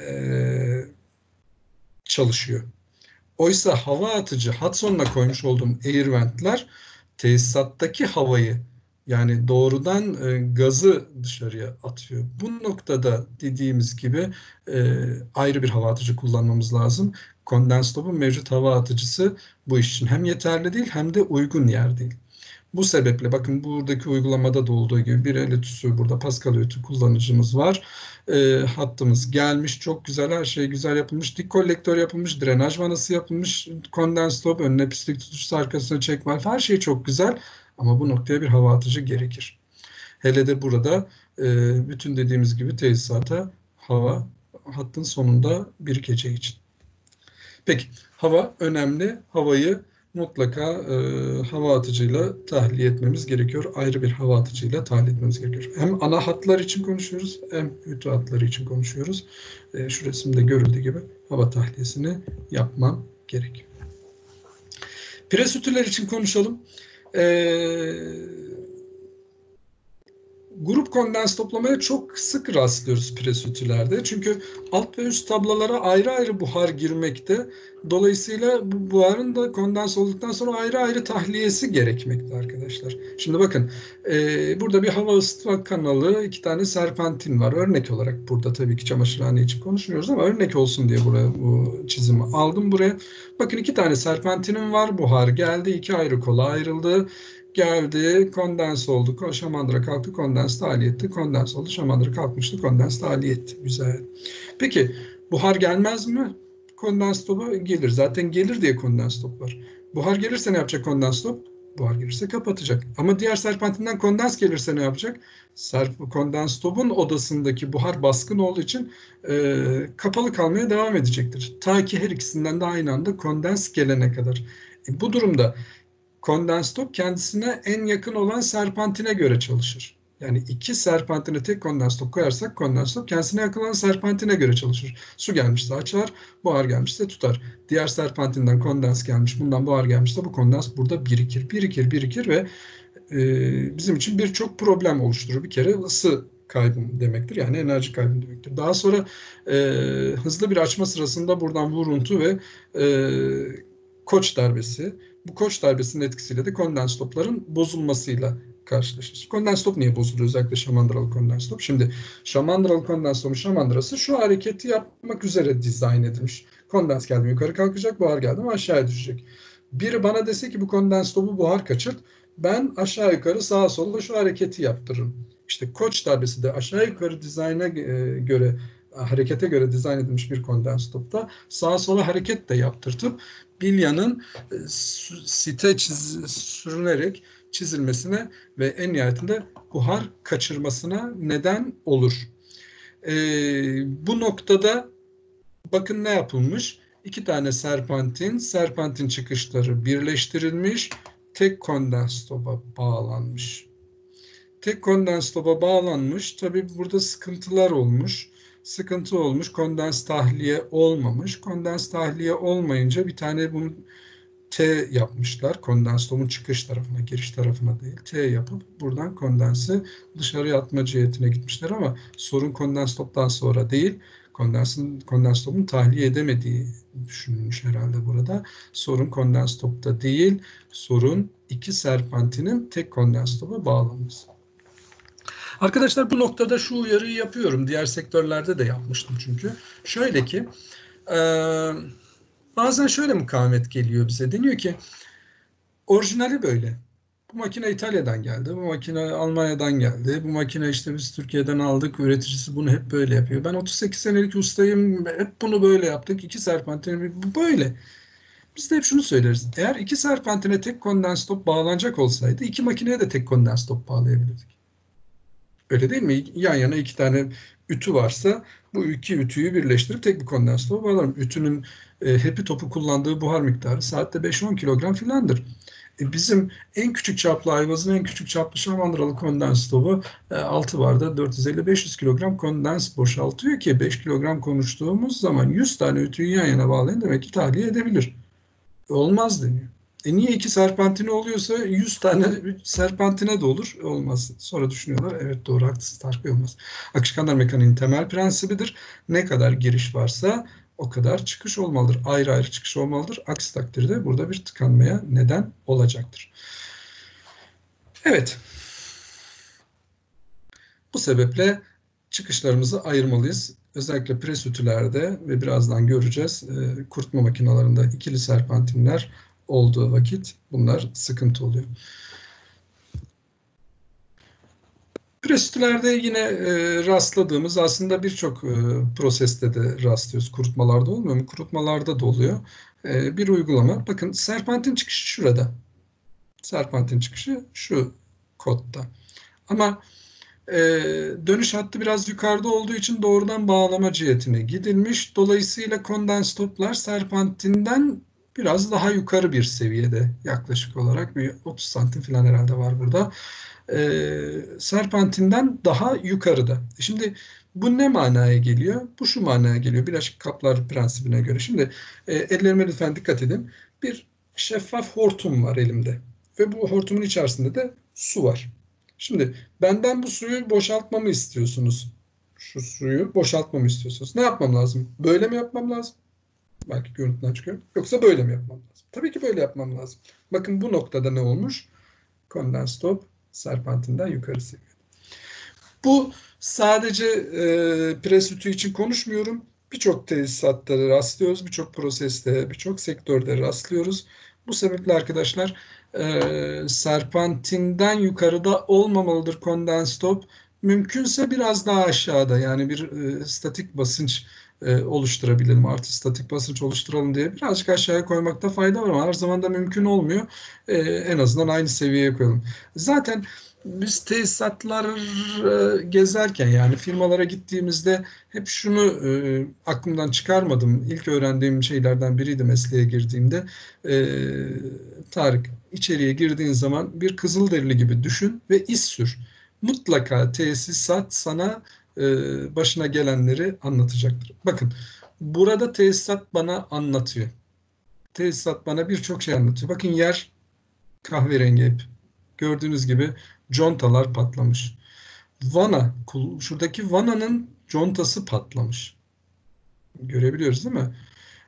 çalışıyor. Oysa hava atıcı hat sonuna koymuş olduğum air ventler tesisattaki havayı, yani doğrudan gazı dışarıya atıyor. Bu noktada dediğimiz gibi ayrı bir hava atıcı kullanmamız lazım. kondens topu mevcut hava atıcısı bu iş için hem yeterli değil hem de uygun yer değil. Bu sebeple bakın buradaki uygulamada da olduğu gibi bir el ütüsü, burada Pascal ütü kullanıcımız var. Hattımız gelmiş. Çok güzel, her şey güzel yapılmış. Dik kolektör yapılmış. Drenaj vanası yapılmış. Kondens top, önüne pislik tutucusu, arkasına çek valf. Her şey çok güzel. Ama bu noktaya bir hava atıcı gerekir. Hele de burada bütün dediğimiz gibi tesisata hava hattın sonunda birikeceği için. Peki, hava önemli. Havayı mutlaka hava atıcıyla tahliye etmemiz gerekiyor. Ayrı bir hava atıcıyla tahliye etmemiz gerekiyor. Hem ana hatlar için konuşuyoruz hem ütü hatları için konuşuyoruz. Şu resimde görüldüğü gibi hava tahliyesini yapmam gerek. Pres ütüler için konuşalım. Grup kondens toplamaya çok sık rastlıyoruz pres ütülerde. Çünkü alt ve üst tablalara ayrı ayrı buhar girmekte. Dolayısıyla bu buharın da kondens olduktan sonra ayrı ayrı tahliyesi gerekmekte arkadaşlar. Şimdi bakın burada bir hava ısıtma kanalı, 2 tane serpentin var. Örnek olarak burada tabii ki çamaşırhane için konuşmuyoruz ama örnek olsun diye buraya bu çizimi aldım buraya. Bakın 2 tane serpentinim var. Buhar geldi. 2 ayrı kola ayrıldı. Geldi, kondens oldu, şamandıra kalktı, kondens tahliye etti, kondens oldu, şamandıra kalkmıştı, kondens tahliye etti. Güzel. Peki, buhar gelmez mi? Kondens topu gelir. Zaten gelir diye kondens top var. Buhar gelirse ne yapacak kondens top? Buhar gelirse kapatacak. Ama diğer serpentinden kondens gelirse ne yapacak? Kondens topun odasındaki buhar baskın olduğu için kapalı kalmaya devam edecektir. Ta ki her ikisinden de aynı anda kondens gelene kadar. Bu durumda kondens top kendisine en yakın olan serpantine göre çalışır. Yani 2 serpantine tek kondens top koyarsak kondens top kendisine yakın olan serpantine göre çalışır. Su gelmişse açar, buhar gelmişse tutar. Diğer serpantinden kondens gelmiş, bundan buhar gelmişse bu kondens burada birikir ve bizim için birçok problem oluşturur. Bir kere ısı kaybım demektir. Yani enerji kaybım demektir. Daha sonra hızlı bir açma sırasında buradan vuruntu ve koç darbesi. Bu koç darbesinin etkisiyle de kondens topların bozulmasıyla karşılaşırız. Kondens top niye bozuluyor? Özellikle şamandıralı kondens top. Şimdi şamandıralı kondens topun şamandırası şu hareketi yapmak üzere dizayn edilmiş. Kondens geldi yukarı kalkacak, buhar geldi mi aşağıya düşecek. Biri bana dese ki bu kondens topu buhar kaçırt, ben aşağı yukarı sağa sola şu hareketi yaptırırım. İşte koç darbesi de aşağı yukarı dizayna göre, harekete göre dizayn edilmiş bir kondens topta sağa sola hareket de yaptırtıp bilyanın site sürünerek çizilmesine ve en nihayetinde buhar kaçırmasına neden olur. Bu noktada bakın ne yapılmış? 2 tane serpentin çıkışları birleştirilmiş, tek kondens topa bağlanmış. Tek kondens topa bağlanmış. Tabii burada sıkıntılar olmuş. Sıkıntı olmuş. Kondens tahliye olmamış. Kondens tahliye olmayınca bir tane bunu T yapmışlar. Kondens topun çıkış tarafına, giriş tarafına değil. T yapıp buradan kondensi dışarıya atma cihetine gitmişler ama sorun kondens toptan sonra değil. Kondens topun tahliye edemediği düşünülmüş herhalde burada. Sorun kondens topta değil. Sorun 2 serpentinin tek kondens topa bağlanması. Arkadaşlar bu noktada şu uyarıyı yapıyorum. Diğer sektörlerde de yapmıştım çünkü. Şöyle ki bazen şöyle mukavemet geliyor bize. Deniyor ki orijinali böyle. Bu makine İtalya'dan geldi. Bu makine Almanya'dan geldi. Bu makine işte biz Türkiye'den aldık. Üreticisi bunu hep böyle yapıyor. Ben 38 senelik ustayım. Hep bunu böyle yaptık. 2 serpantine bu böyle. Biz de hep şunu söyleriz. Eğer 2 serpantine tek kondens top bağlanacak olsaydı 2 makineye de tek kondens top bağlayabilirdik. Öyle değil mi? Yan yana 2 tane ütü varsa bu 2 ütüyü birleştirip tek bir kondens topu bağlarım. Ütünün hepi topu kullandığı buhar miktarı saatte 5-10 kilogram filandır. Bizim en küçük çaplı Ayvaz'ın en küçük çaplı şamandıralı kondens topu 6 barda 450-500 kilogram kondens boşaltıyor ki 5 kilogram konuştuğumuz zaman 100 tane ütüyü yan yana bağlayın demek ki tahliye edebilir. Olmaz deniyor. Niye 2 serpantine oluyorsa 100 tane serpantine de olur. Olmaz. Sonra düşünüyorlar. Evet doğru haklısın. Farkı olmaz. Akışkanlar mekaniğinin temel prensibidir. Ne kadar giriş varsa o kadar çıkış olmalıdır. Ayrı ayrı çıkış olmalıdır. Aksi takdirde burada bir tıkanmaya neden olacaktır. Evet. Bu sebeple çıkışlarımızı ayırmalıyız. Özellikle presütülerde ve birazdan göreceğiz kurutma makinelerinde ikili serpantinler olduğu vakit bunlar sıkıntı oluyor. Presütülerde yine rastladığımız aslında birçok proseste de rastlıyoruz. Kurutmalarda olmuyor mu? Kurutmalarda da oluyor. Bir uygulama. Bakın serpantin çıkışı şurada. Serpantin çıkışı şu kodda. Ama dönüş hattı biraz yukarıda olduğu için doğrudan bağlama cihetine gidilmiş. Dolayısıyla kondens toplar serpantinden biraz daha yukarı bir seviyede, yaklaşık olarak bir 30 santim falan herhalde var burada. Serpantinden daha yukarıda. Şimdi bu ne manaya geliyor? Bu şu manaya geliyor. Bileşik kaplar prensibine göre. Şimdi ellerime lütfen dikkat edin. Bir şeffaf hortum var elimde. Ve bu hortumun içerisinde de su var. Şimdi benden bu suyu boşaltmamı istiyorsunuz. Şu suyu boşaltmamı istiyorsunuz. Ne yapmam lazım? Böyle mi yapmam lazım? Belki görüntüden çıkıyor. Yoksa böyle mi yapmam lazım? Tabii ki böyle yapmam lazım. Bakın bu noktada ne olmuş? Kondens top serpantinden yukarı seviyede. Bu sadece presütü için konuşmuyorum. Birçok tesisatta rastlıyoruz. Birçok proseste, birçok sektörde rastlıyoruz. Bu sebeple arkadaşlar serpantinden yukarıda olmamalıdır kondens top. Mümkünse biraz daha aşağıda, yani bir statik basınç oluşturabilirim. Artı statik basınç oluşturalım diye birazcık aşağıya koymakta fayda var ama her zaman da mümkün olmuyor. En azından aynı seviyeye koyalım. Zaten biz tesisatlar gezerken, yani firmalara gittiğimizde hep şunu aklımdan çıkarmadım. İlk öğrendiğim şeylerden biriydi mesleğe girdiğimde. Tarık, içeriye girdiğin zaman bir Kızılderili gibi düşün ve iz sür. Mutlaka tesisat sana başına gelenleri anlatacaktır. Bakın, burada tesisat bana anlatıyor. Tesisat bana birçok şey anlatıyor. Bakın, yer kahverengi hep. Gördüğünüz gibi contalar patlamış. Vana, şuradaki vananın contası patlamış. Görebiliyoruz değil mi?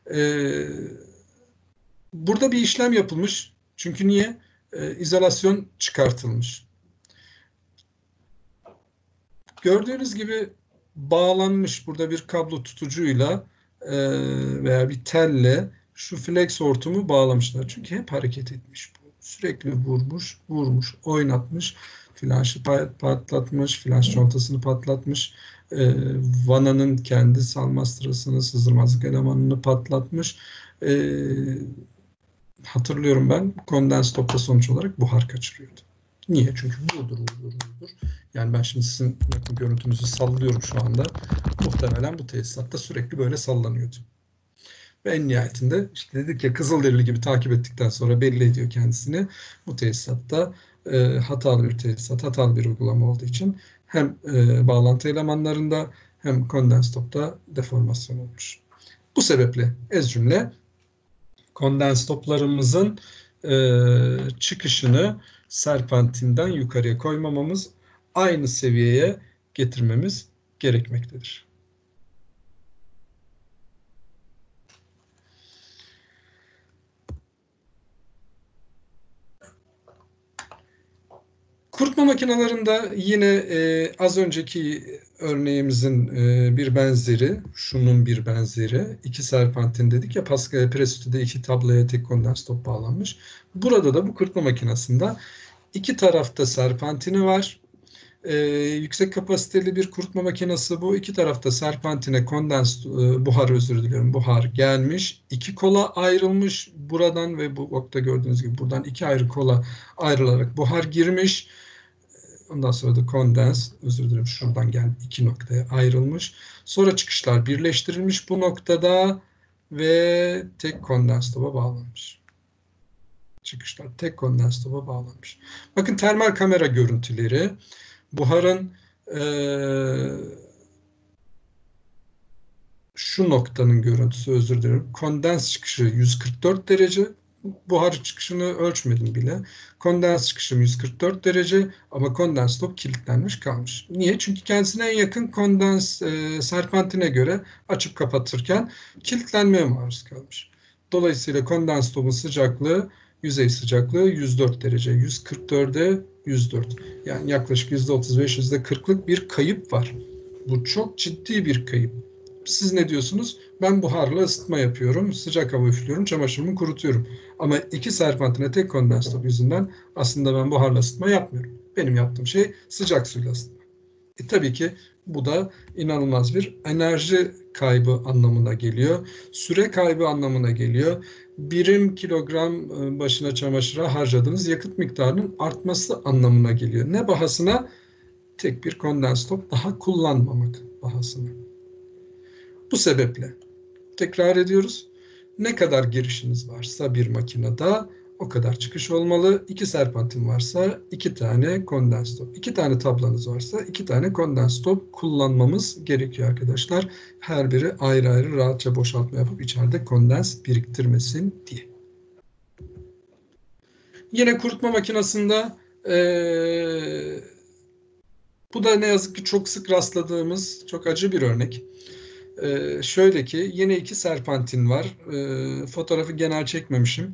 Burada bir işlem yapılmış. Çünkü niye? İzolasyon çıkartılmış. Gördüğünüz gibi bağlanmış burada bir kablo tutucuyla veya bir telle şu flex hortumu bağlamışlar. Çünkü hep hareket etmiş bu. Sürekli vurmuş, oynatmış. Flanşı patlatmış, flanş contasını patlatmış. Vananın kendi salma sırasını, sızdırmazlık elemanını patlatmış. Hatırlıyorum, ben kondens topta sonuç olarak buhar kaçırıyordu. Niye? Çünkü budur. Yani ben şimdi sizin görüntünüzü sallıyorum şu anda. Muhtemelen bu tesisatta sürekli böyle sallanıyordu. Ve en nihayetinde işte dedik ya, Kızılderili gibi takip ettikten sonra belli ediyor kendisini. Bu tesisatta hatalı bir tesisat, hatalı bir uygulama olduğu için hem bağlantı elemanlarında hem kondens topta deformasyon olmuş. Bu sebeple ez cümle kondens toplarımızın çıkışını serpantinden yukarıya koymamamız, aynı seviyeye getirmemiz gerekmektedir. Kurutma makinelerinde yine az önceki örneğimizin bir benzeri, şunun bir benzeri. İki serpantin dedik ya, Pascal presütüde iki tabloya tek kondens top bağlanmış. Burada da bu kurutma makinesinde iki tarafta serpantini var. Yüksek kapasiteli bir kurutma makinesi bu. İki tarafta serpantine kondens buhar gelmiş. İki kola ayrılmış buradan ve bu nokta gördüğünüz gibi buradan iki ayrı kola ayrılarak buhar girmiş. Ondan sonra da kondens, şuradan gel iki noktaya ayrılmış. Sonra çıkışlar birleştirilmiş bu noktada ve tek kondens topa bağlanmış. Çıkışlar tek kondens topa bağlanmış. Bakın, termal kamera görüntüleri. Buharın şu noktanın görüntüsü, kondens çıkışı 144 derece. Buhar çıkışını ölçmedim bile. Kondens çıkışım 144 derece ama kondens top kilitlenmiş kalmış. Niye? Çünkü kendisine en yakın kondens serpantine göre açıp kapatırken kilitlenmeye maruz kalmış. Dolayısıyla kondens topun sıcaklığı, yüzey sıcaklığı 104 derece. 144'e 104. Yani yaklaşık %35, %40'lık bir kayıp var. Bu çok ciddi bir kayıp. Siz ne diyorsunuz? Ben buharla ısıtma yapıyorum, sıcak hava üflüyorum, çamaşırımı kurutuyorum. Ama iki serpantine tek kondensatör yüzünden aslında ben buharla ısıtma yapmıyorum. Benim yaptığım şey sıcak suyla ısıtma. Tabii ki bu da inanılmaz bir enerji kaybı anlamına geliyor. Süre kaybı anlamına geliyor. Birim kilogram başına çamaşıra harcadığınız yakıt miktarının artması anlamına geliyor. Ne bahasına? Tek bir kondens top daha kullanmamak bahasına. Bu sebeple tekrar ediyoruz. Ne kadar girişiniz varsa bir makinede o kadar çıkış olmalı. 2 serpantin varsa 2 tane kondens top. 2 tane tablanız varsa 2 tane kondens top kullanmamız gerekiyor arkadaşlar. Her biri ayrı ayrı rahatça boşaltma yapıp içeride kondens biriktirmesin diye. Yine kurutma makinesinde bu da ne yazık ki çok sık rastladığımız çok acı bir örnek. Şöyle ki yine 2 serpantin var. Fotoğrafı genel çekmemişim.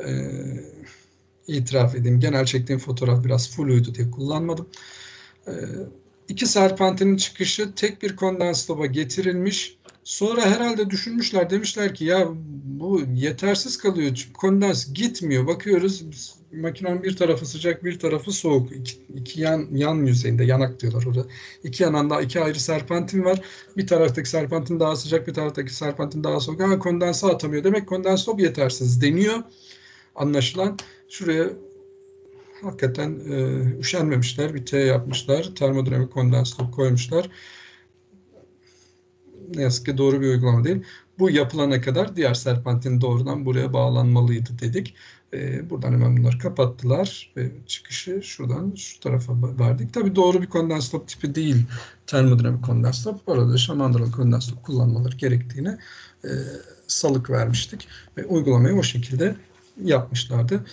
İtiraf edeyim. Genel çektiğim fotoğraf biraz fluydu diye kullanmadım. 2 serpantinin çıkışı tek bir kondens topa getirilmiş. Sonra herhalde düşünmüşler, demişler ki ya bu yetersiz kalıyor. Kondens gitmiyor. Bakıyoruz makinenin bir tarafı sıcak, bir tarafı soğuk. İki yan yüzeyinde, yanak diyorlar orada. İki yanında iki ayrı serpantin var. Bir taraftaki serpantin daha sıcak, bir taraftaki serpantin daha soğuk. Ha, kondensa atamıyor. Demek kondens top yetersiz deniyor. Anlaşılan şuraya hakikaten üşenmemişler. Bir T yapmışlar. Termodinamik kondens top koymuşlar. Ne yazık ki doğru bir uygulama değil. Bu yapılana kadar diğer serpentin doğrudan buraya bağlanmalıydı dedik. Buradan hemen bunları kapattılar ve çıkışı şuradan şu tarafa verdik. Tabii doğru bir kondens top tipi değil termodinamik kondens top. Orada şamandıralı kondens top kullanmaları gerektiğine salık vermiştik ve uygulamayı o şekilde yapmışlardı.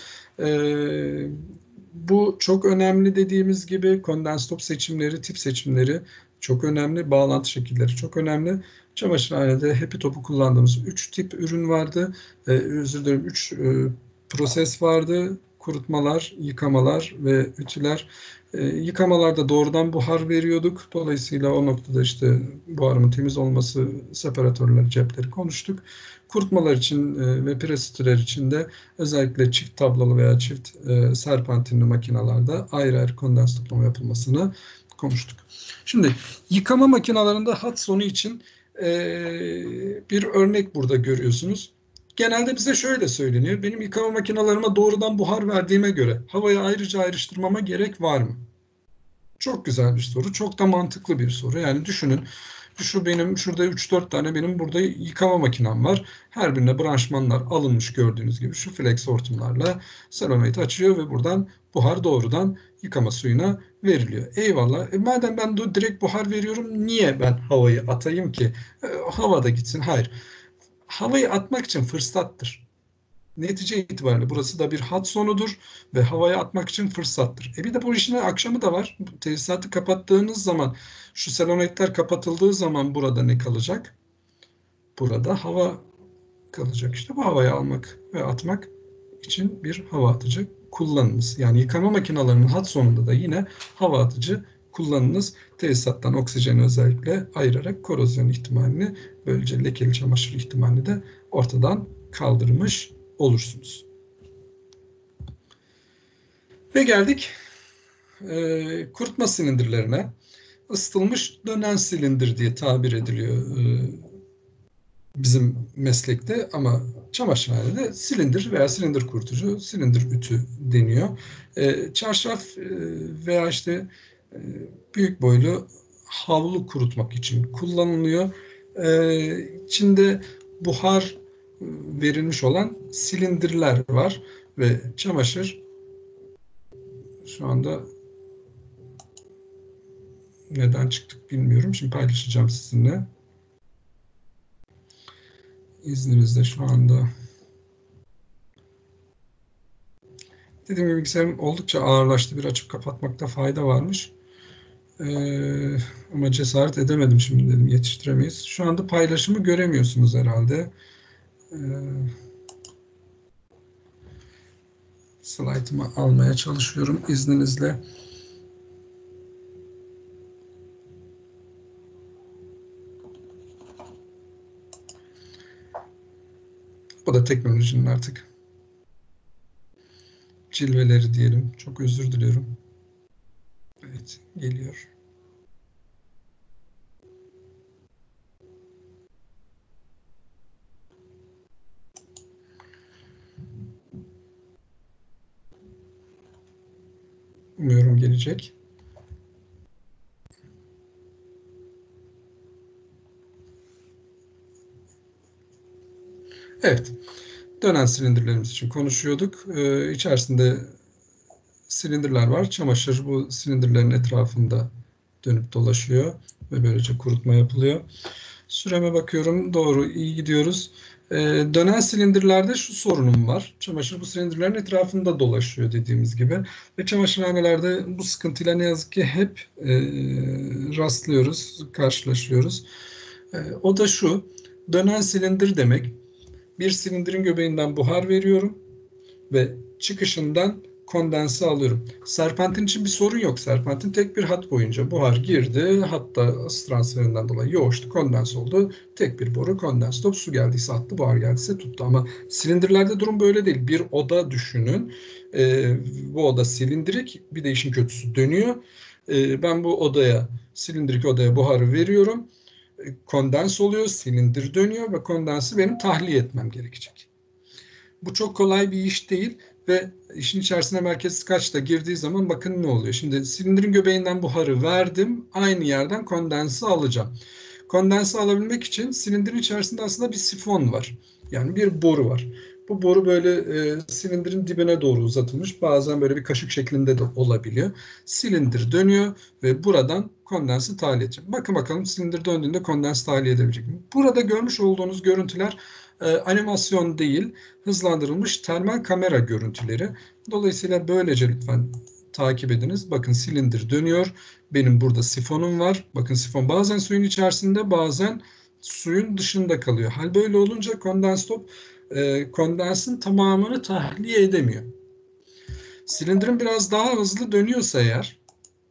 Bu çok önemli dediğimiz gibi kondens top seçimleri, tip seçimleri çok önemli. Bağlantı şekilleri çok önemli. Çamaşırhanede Happy Top'u kullandığımız 3 tip ürün vardı. Özür dilerim 3 proses vardı. Kurutmalar, yıkamalar ve ütüler. Yıkamalarda doğrudan buhar veriyorduk. Dolayısıyla o noktada işte buharımın temiz olması, separatörler, cepleri konuştuk. Kurutmalar için ve presütüler için de özellikle çift tablalı veya çift serpantinli makinalarda ayrı ayrı kondens toplama yapılmasını konuştuk. Şimdi yıkama makinalarında hat sonu için bir örnek burada görüyorsunuz. Genelde bize şöyle söyleniyor. Benim yıkama makinalarıma doğrudan buhar verdiğime göre havayı ayrıca ayrıştırmama gerek var mı? Çok güzel bir soru. Çok da mantıklı bir soru. Yani düşünün. Şurada 3-4 tane benim burada yıkama makinem var. Her birine branşmanlar alınmış gördüğünüz gibi şu flex hortumlarla selomeyi açıyor ve buradan buhar doğrudan yıkama suyuna veriliyor. Eyvallah. Madem ben direkt buhar veriyorum niye ben havayı atayım ki? Havada gitsin. Hayır. Havayı atmak için fırsattır. Netice itibariyle burası da bir hat sonudur ve havaya atmak için fırsattır. Bir de bu işin akşamı da var. Tesisatı kapattığınız zaman, şu selonetler kapatıldığı zaman burada ne kalacak? Burada hava kalacak. İşte bu havayı almak ve atmak için bir hava atıcı kullanınız. Yani yıkama makinelerinin hat sonunda da yine hava atıcı kullanınız. Tesisattan oksijeni özellikle ayırarak korozyon ihtimalini, böylece lekeli çamaşır ihtimalini de ortadan kaldırmış olursunuz. Ve geldik kurutma silindirlerine. Isıtılmış dönen silindir diye tabir ediliyor bizim meslekte ama çamaşırhanede silindir veya silindir kurutucu, silindir ütü deniyor. Çarşaf veya işte büyük boylu havlu kurutmak için kullanılıyor. İçinde buhar verilmiş olan silindirler var ve çamaşır şu anda neden çıktık bilmiyorum. Şimdi paylaşacağım sizinle. İzninizle şu anda. Dediğim gibi bilgisayarım oldukça ağırlaştı. Bir açıp kapatmakta fayda varmış. Ama cesaret edemedim şimdi dedim yetiştiremeyiz. Şu anda paylaşımı göremiyorsunuz herhalde. Slaytımı almaya çalışıyorum izninizle. O da teknolojinin artık cilveleri diyelim. Çok özür diliyorum. Evet, geliyor. Umuyorum gelecek. Evet, dönen silindirlerimiz için konuşuyorduk. İçerisinde silindirler var. Çamaşır bu silindirlerin etrafında dönüp dolaşıyor ve böylece kurutma yapılıyor. Süreme bakıyorum. Doğru, iyi gidiyoruz. Dönen silindirlerde şu sorunum var. Çamaşır bu silindirlerin etrafında dolaşıyor dediğimiz gibi. Ve çamaşırhanelerde bu sıkıntıyla ne yazık ki hep rastlıyoruz, karşılaşıyoruz. O da şu. Dönen silindir demek. Bir silindirin göbeğinden buhar veriyorum ve çıkışından kondense alıyorum. Serpentin için bir sorun yok. Serpentin tek bir hat boyunca buhar girdi. Hatta ısı transferinden dolayı yoğuştu, kondens oldu. Tek bir boru kondens top, su geldiyse attı, buhar geldiyse tuttu. Ama silindirlerde durum böyle değil. Bir oda düşünün. Bu oda silindirik. Bir de işin kötüsü dönüyor. Ben bu odaya, silindirik odaya buharı veriyorum. Kondens oluyor, silindir dönüyor ve kondensi benim tahliye etmem gerekecek. Bu çok kolay bir iş değil ve işin içerisine merkez kaçta girdiği zaman bakın ne oluyor. Şimdi silindirin göbeğinden buharı verdim. Aynı yerden kondensi alacağım. Kondensi alabilmek için silindirin içerisinde aslında bir sifon var. Yani bir boru var. Bu boru böyle silindirin dibine doğru uzatılmış. Bazen böyle bir kaşık şeklinde de olabiliyor. Silindir dönüyor ve buradan kondensi tahliye edeceğim. Bakın bakalım silindir döndüğünde kondens tahliye edebilecek mi? Burada görmüş olduğunuz görüntüler animasyon değil, hızlandırılmış termal kamera görüntüleri. Dolayısıyla böylece lütfen takip ediniz. Bakın silindir dönüyor. Benim burada sifonum var. Bakın sifon bazen suyun içerisinde, bazen suyun dışında kalıyor. Hal böyle olunca kondens top kondensin tamamını tahliye edemiyor. Silindirin biraz daha hızlı dönüyorsa eğer,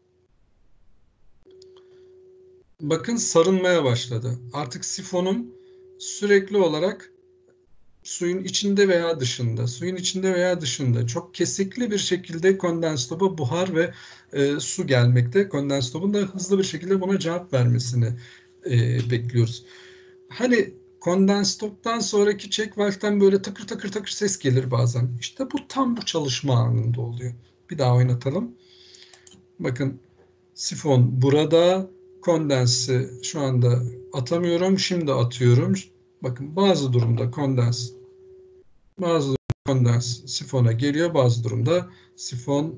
bakın sarınmaya başladı. Artık sifonum sürekli olarak suyun içinde veya dışında, suyun içinde veya dışında çok kesikli bir şekilde kondens topa buhar ve su gelmekte. Kondens topun da hızlı bir şekilde buna cevap vermesini bekliyoruz. Hani kondens toptan sonraki check valve'den böyle takır takır takır ses gelir bazen. İşte bu tam bu çalışma anında oluyor. Bir daha oynatalım. Bakın sifon burada. Kondensi şu anda atamıyorum. Şimdi atıyorum. Bakın bazı durumda bazı kondens sifona geliyor. Bazı durumda sifona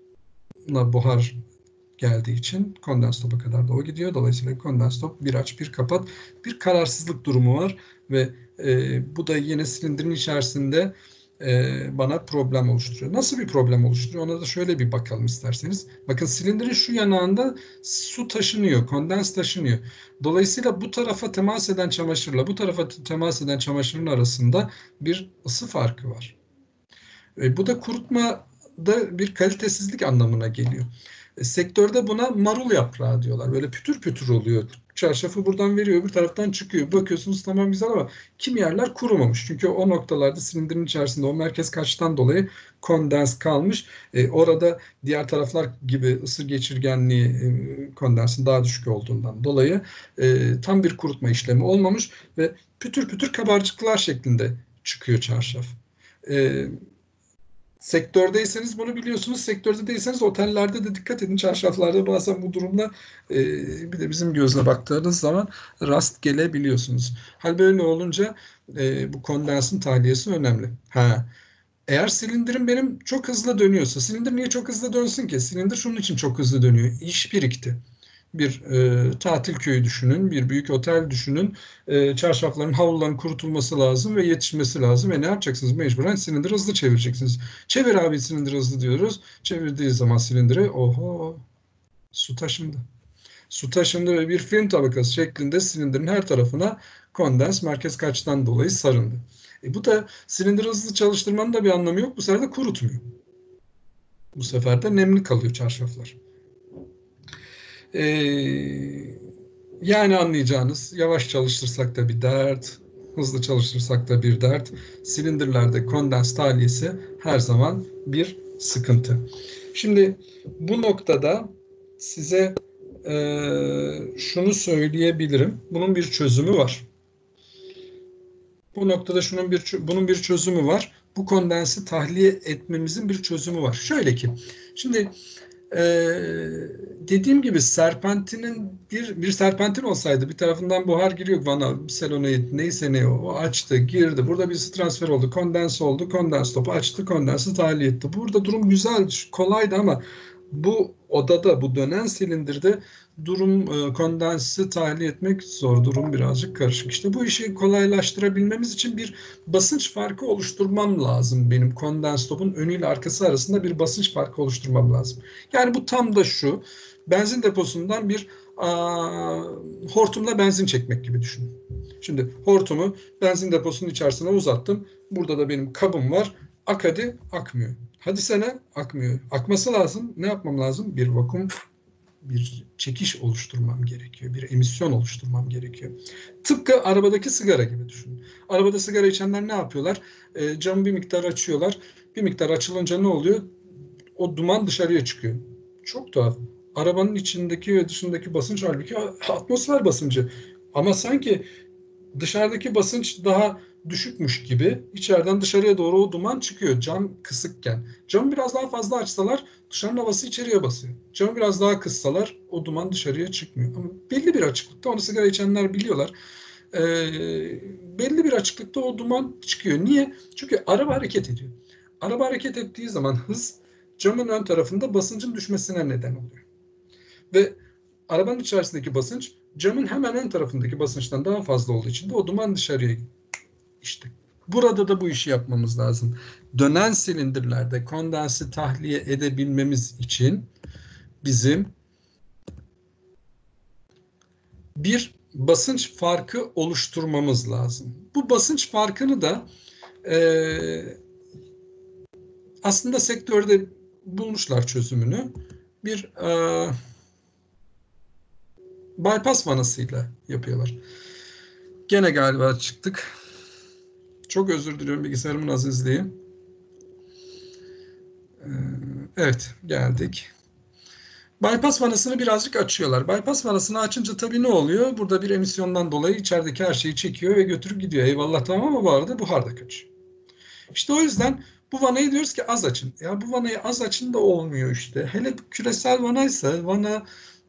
buhar geldiği için kondens topa kadar da o gidiyor. Dolayısıyla kondens top bir aç bir kapat bir kararsızlık durumu var ve bu da yine silindirin içerisinde bana problem oluşturuyor. Nasıl bir problem oluşturuyor? Ona da şöyle bir bakalım isterseniz. Bakın silindirin şu yanağında su taşınıyor, kondens taşınıyor. Dolayısıyla bu tarafa temas eden çamaşırla bu tarafa temas eden çamaşırın arasında bir ısı farkı var. Bu da kurutmada bir kalitesizlik anlamına geliyor. Sektörde buna marul yaprağı diyorlar. Böyle pütür pütür oluyor. Çarşafı buradan veriyor, öbür taraftan çıkıyor. Bakıyorsunuz tamam güzel ama kimi yerler kurumamış. Çünkü o noktalarda silindirin içerisinde o merkez kaçtan dolayı kondens kalmış. Orada diğer taraflar gibi ısı geçirgenliği kondensin daha düşük olduğundan dolayı tam bir kurutma işlemi olmamış ve pütür pütür kabarcıklar şeklinde çıkıyor çarşaf. E, Sektördeyseniz bunu biliyorsunuz. Sektörde değilseniz otellerde de dikkat edin. Çarşaflarda bazen bu durumda bir de bizim gözle baktığınız zaman rast gelebiliyorsunuz. Hal böyle olunca bu kondensin tahliyesi önemli. Eğer silindirim benim çok hızlı dönüyorsa, silindir niye çok hızlı dönsün ki? Silindir şunun için çok hızlı dönüyor. İş birikti. Bir tatil köyü düşünün, bir büyük otel düşünün. Çarşafların, havluların kurutulması lazım ve yetişmesi lazım. Ne yapacaksınız? Mecburen silindir hızlı çevireceksiniz. Çevir abi silindir hızlı diyoruz. Çevirdiği zaman silindiri, oho, su taşındı. Su taşındı ve bir film tabakası şeklinde silindirin her tarafına kondens merkez kaçtan dolayı sarındı. Bu da silindir hızlı çalıştırmanın da bir anlamı yok. Bu sefer de kurutmuyor. Bu sefer de nemli kalıyor çarşaflar. Ee, Yani anlayacağınız yavaş çalıştırsak da bir dert, hızlı çalışırsak da bir dert. Silindirlerde kondens tahliyesi her zaman bir sıkıntı. Şimdi bu noktada size şunu söyleyebilirim. Bunun bir çözümü var. Bu noktada bunun bir çözümü var. Bu kondensi tahliye etmemizin bir çözümü var. Şöyle ki, şimdi dediğim gibi serpentinin bir serpentin olsaydı, bir tarafından buhar giriyor, vana, selenoid neyse ne o açtı, girdi. Burada bir ısı transfer oldu, kondens oldu, kondens topu açtı, kondensi tahliye etti. Burada durum güzel, kolaydı ama bu odada, bu dönen silindirde durum kondensi tahliye etmek zor. Durum birazcık karışık. İşte bu işi kolaylaştırabilmemiz için bir basınç farkı oluşturmam lazım benim. Kondens topun önüyle arkası arasında bir basınç farkı oluşturmam lazım. Yani bu tam da şu. Benzin deposundan bir hortumla benzin çekmek gibi düşünün. Şimdi hortumu benzin deposunun içerisine uzattım. Burada da benim kabım var. Ak hadi, akmıyor. Hadi sene, akmıyor. Akması lazım. Ne yapmam lazım? Bir vakum, bir çekiş oluşturmam gerekiyor. Bir emisyon oluşturmam gerekiyor. Tıpkı arabadaki sigara gibi düşünün. Arabada sigara içenler ne yapıyorlar? Camı bir miktar açıyorlar. Bir miktar açılınca ne oluyor? O duman dışarıya çıkıyor. Çok tuhaf. Arabanın içindeki ve dışındaki basınç halbuki atmosfer basıncı. Ama sanki dışarıdaki basınç daha düşükmüş gibi içeriden dışarıya doğru o duman çıkıyor cam kısıkken. Camı biraz daha fazla açsalar dışarının havası içeriye basıyor. Camı biraz daha kıssalar o duman dışarıya çıkmıyor. Ama belli bir açıklıkta, onu sigara içenler biliyorlar. Belli bir açıklıkta o duman çıkıyor. Niye? Çünkü araba hareket ediyor. Araba hareket ettiği zaman hız camın ön tarafında basıncın düşmesine neden oluyor. Ve arabanın içerisindeki basınç camın hemen ön tarafındaki basınçtan daha fazla olduğu için de o duman dışarıya gidiyor. İşte burada da bu işi yapmamız lazım. Dönen silindirlerde kondensi tahliye edebilmemiz için bizim bir basınç farkı oluşturmamız lazım. Bu basınç farkını da aslında sektörde bulmuşlar çözümünü. Bir bypass vanasıyla yapıyorlar. Gene galiba çıktık. Çok özür diliyorum, bilgisayarımın azizliği. Evet, geldik. Bypass vanasını birazcık açıyorlar. Bypass vanasını açınca tabii ne oluyor? Burada bir emisyondan dolayı içerideki her şeyi çekiyor ve götürüp gidiyor. Eyvallah, tamam, ama bu arada buhar da kaçıyor. İşte o yüzden bu vanayı diyoruz ki az açın. Ya bu vanayı az açın da olmuyor işte. Hele küresel vanaysa vana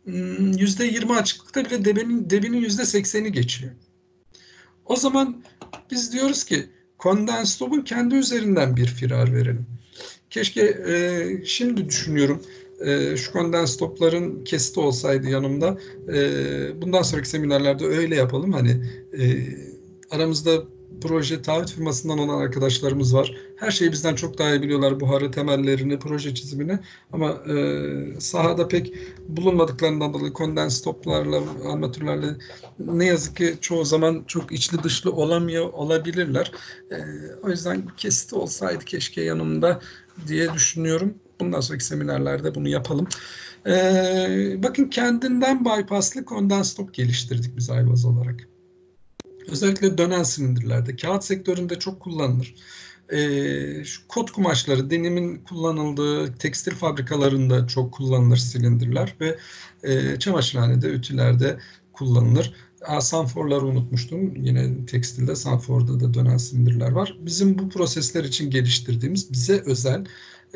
%20 açıklıkta bile debinin %80'i geçiyor. O zaman biz diyoruz ki kondens topun kendi üzerinden bir firar verelim. Keşke şimdi düşünüyorum şu kondens topların kesiti olsaydı yanımda. Bundan sonraki seminerlerde öyle yapalım. Hani aramızda proje taahhüt firmasından olan arkadaşlarımız var. Her şeyi bizden çok daha iyi biliyorlar. Buharı temellerini, proje çizimini. Ama sahada pek bulunmadıklarından dolayı kondens toplarla, armatürlerle ne yazık ki çoğu zaman çok içli dışlı olamıyor olabilirler. O yüzden kesit olsaydı keşke yanımda diye düşünüyorum. Bundan sonraki seminerlerde bunu yapalım. Bakın, kendinden bypasslı kondens top geliştirdik biz Ayvaz olarak. Özellikle dönen silindirlerde, kağıt sektöründe çok kullanılır. Şu kot kumaşları, denimin kullanıldığı tekstil fabrikalarında çok kullanılır silindirler ve çamaşırhanede, ütülerde kullanılır. Sanforları unutmuştum. Yine tekstilde, sanforda da dönen silindirler var. Bizim bu prosesler için geliştirdiğimiz bize özel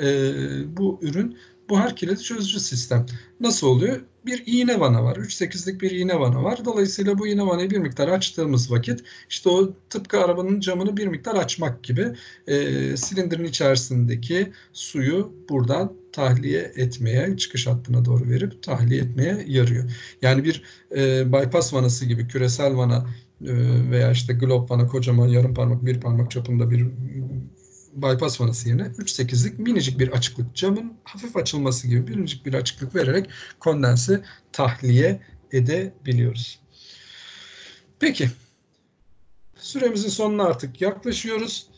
bu ürün buhar kilidi çözücü sistem. Nasıl oluyor? Bir iğne vana var. 3.8'lik bir iğne vana var. Dolayısıyla bu iğne vanayı bir miktar açtığımız vakit işte o tıpkı arabanın camını bir miktar açmak gibi silindirin içerisindeki suyu buradan tahliye etmeye, çıkış hattına doğru verip tahliye etmeye yarıyor. Yani bir bypass vanası gibi küresel vana veya işte globe vana, kocaman yarım parmak, bir parmak çapında bir bypass vanası yerine 3.8'lik minicik bir açıklık, camın hafif açılması gibi minicik bir açıklık vererek kondensi tahliye edebiliyoruz. Peki, süremizin sonuna artık yaklaşıyoruz.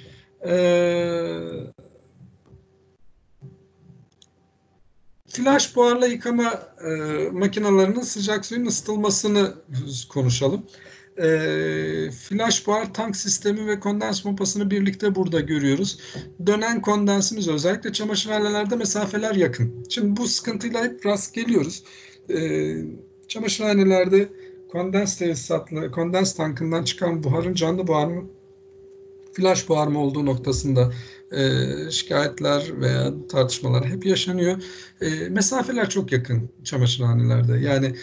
Flash buharla yıkama makinelerinin sıcak suyun ısıtılmasını konuşalım. Flash buhar tank sistemi ve kondens pompasını birlikte burada görüyoruz. Dönen kondensimiz özellikle çamaşırhanelerde mesafeler yakın. Şimdi bu sıkıntıyla hep rast geliyoruz. Çamaşırhanelerde kondens tesisatlı, kondens tankından çıkan buharın canlı buhar mı, flash buhar mı olduğu noktasında şikayetler veya tartışmalar hep yaşanıyor. Mesafeler çok yakın çamaşırhanelerde. Yani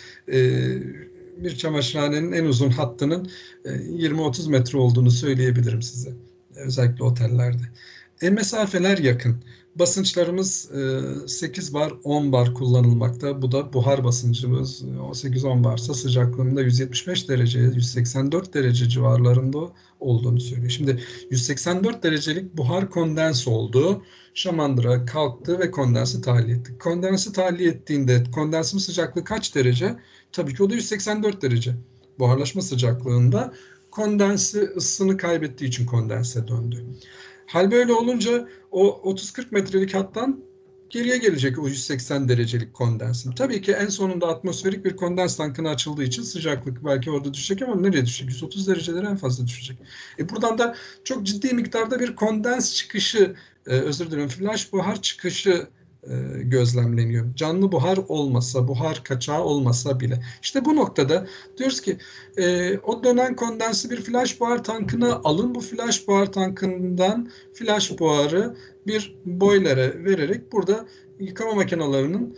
bir çamaşırhanenin en uzun hattının 20-30 metre olduğunu söyleyebilirim size. Özellikle otellerde. Mesafeler yakın. Basınçlarımız 8 bar, 10 bar kullanılmakta. Bu da buhar basıncımız. O 8-10 barsa sıcaklığında 175 derece, 184 derece civarlarında olduğunu söylüyor. Şimdi 184 derecelik buhar kondens oldu. Şamandıra kalktı ve kondensi tahliye ettik. Kondensi tahliye ettiğinde kondensin sıcaklığı kaç derece? Tabii ki o da 184 derece. Buharlaşma sıcaklığında kondensi ısısını kaybettiği için kondense döndü. Hal böyle olunca o 30-40 metrelik hattan geriye gelecek o 180 derecelik kondensin. Tabii ki en sonunda atmosferik bir kondens tankına açıldığı için sıcaklık belki orada düşecek ama nereye düşecek? 130 derecelere en fazla düşecek. Buradan da çok ciddi miktarda bir kondens çıkışı, özür dilerim, flash buhar çıkışı gözlemleniyor. Canlı buhar olmasa, buhar kaçağı olmasa bile. İşte bu noktada diyoruz ki o dönen kondensi bir flash buhar tankına alın. Bu flash buhar tankından flash buharı bir boiler'e vererek burada yıkama makinelerinin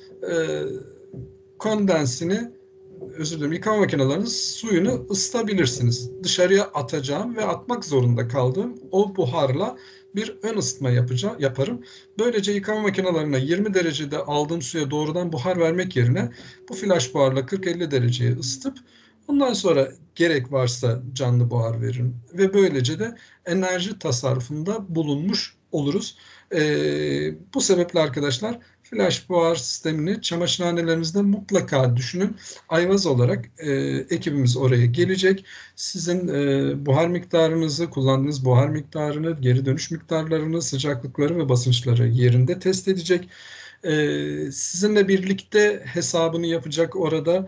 kondensini, özür dilerim, yıkama makinelerinin suyunu ısıtabilirsiniz. Dışarıya atacağım ve atmak zorunda kaldığım o buharla bir ön ısıtma yaparım. Böylece yıkama makinelerine 20 derecede aldığım suya doğrudan buhar vermek yerine bu flash buharla 40-50 dereceye ısıtıp ondan sonra gerek varsa canlı buhar veririm. Ve böylece de enerji tasarrufunda bulunmuş oluruz. Bu sebeple arkadaşlar flash buhar sistemini çamaşırhanelerinizde mutlaka düşünün. Ayvaz olarak ekibimiz oraya gelecek. Sizin buhar miktarınızı, kullandığınız buhar miktarını, geri dönüş miktarlarını, sıcaklıkları ve basınçları yerinde test edecek. Sizinle birlikte hesabını yapacak orada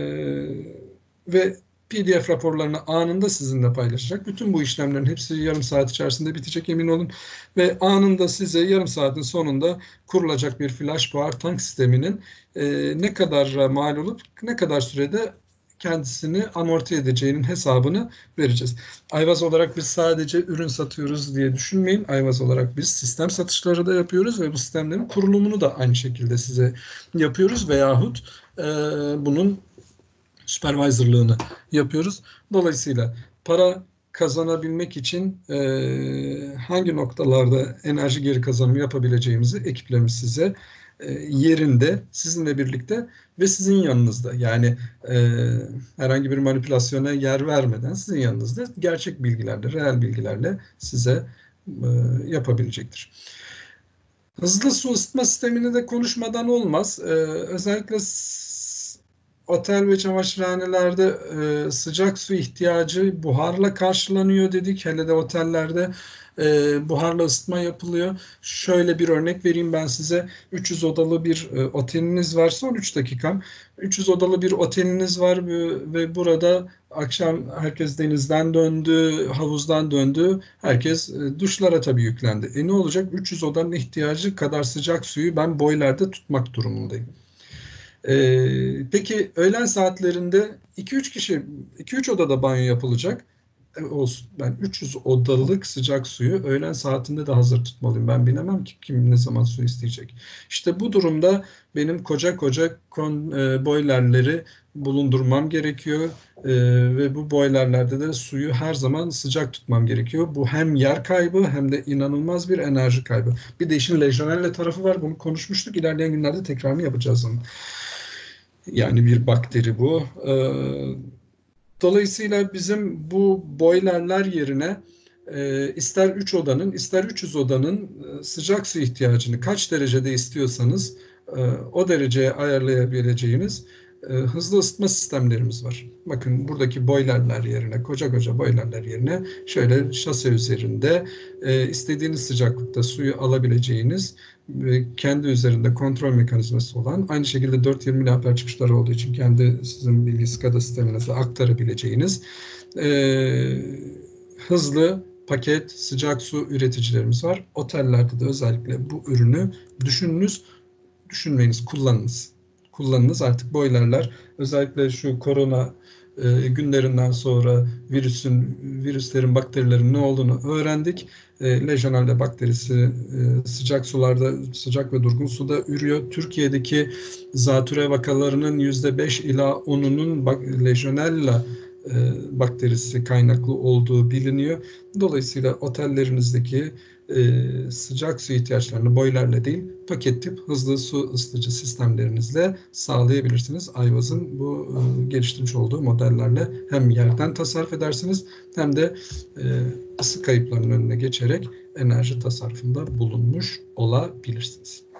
ve PDF raporlarını anında sizinle paylaşacak. Bütün bu işlemlerin hepsi yarım saat içerisinde bitecek, emin olun. Ve anında size yarım saatin sonunda kurulacak bir flash buhar tank sisteminin ne kadar mal olup ne kadar sürede kendisini amorti edeceğinin hesabını vereceğiz. Ayvaz olarak biz sadece ürün satıyoruz diye düşünmeyin. Ayvaz olarak biz sistem satışları da yapıyoruz ve bu sistemlerin kurulumunu da aynı şekilde size yapıyoruz veyahut bunun supervisorlığını yapıyoruz. Dolayısıyla para kazanabilmek için hangi noktalarda enerji geri kazanımı yapabileceğimizi ekiplerimiz size yerinde, sizinle birlikte ve sizin yanınızda, yani herhangi bir manipülasyona yer vermeden sizin yanınızda gerçek bilgilerle, reel bilgilerle size yapabilecektir. Hızlı su ısıtma sistemini de konuşmadan olmaz. Özellikle otel ve çamaşırhanelerde sıcak su ihtiyacı buharla karşılanıyor dedik. Hele de otellerde buharla ısıtma yapılıyor. Şöyle bir örnek vereyim ben size. 300 odalı bir oteliniz var. Son 3 dakikam. 300 odalı bir oteliniz var ve burada akşam herkes denizden döndü, havuzdan döndü. Herkes duşlara tabii yüklendi. Ne olacak? 300 odanın ihtiyacı kadar sıcak suyu ben boylarda tutmak durumundayım. Peki öğlen saatlerinde 2-3 kişi, 2-3 odada banyo yapılacak. Olsun. Ben 300 odalık sıcak suyu öğlen saatinde de hazır tutmalıyım. Ben bilemem ki kim ne zaman su isteyecek. İşte bu durumda benim koca boilerleri bulundurmam gerekiyor. Ve bu boilerlerde de suyu her zaman sıcak tutmam gerekiyor. Bu hem yer kaybı hem de inanılmaz bir enerji kaybı. Bir de işin lejyonelle tarafı var. Bunu konuşmuştuk. İlerleyen günlerde tekrarını yapacağız onu. Yani bir bakteri bu. Dolayısıyla bizim bu boilerler yerine ister 3 odanın ister 300 odanın sıcak su ihtiyacını kaç derecede istiyorsanız o dereceye ayarlayabileceğiniz hızlı ısıtma sistemlerimiz var. Bakın buradaki boilerler yerine, koca koca boilerler yerine şöyle şase üzerinde istediğiniz sıcaklıkta suyu alabileceğiniz kendi üzerinde kontrol mekanizması olan, aynı şekilde 420 mAh çıkışları olduğu için kendi sizin bilgi SCADA sisteminize aktarabileceğiniz hızlı paket sıcak su üreticilerimiz var. Otellerde de özellikle bu ürünü düşünmeyiniz, kullanınız. Kullanınız. Artık boilerler özellikle şu korona günlerinden sonra virüslerin, bakterilerin ne olduğunu öğrendik. Legionella bakterisi sıcak sularda, sıcak ve durgun suda ürüyor. Türkiye'deki zatüre vakalarının %5 ila 10'unun Legionella bakterisi kaynaklı olduğu biliniyor. Dolayısıyla otellerinizdeki sıcak su ihtiyaçlarını boilerle değil, paket tip hızlı su ısıtıcı sistemlerinizle sağlayabilirsiniz. Ayvaz'ın bu geliştirmiş olduğu modellerle hem yerden tasarruf edersiniz hem de ısı kayıplarının önüne geçerek enerji tasarrufunda bulunmuş olabilirsiniz.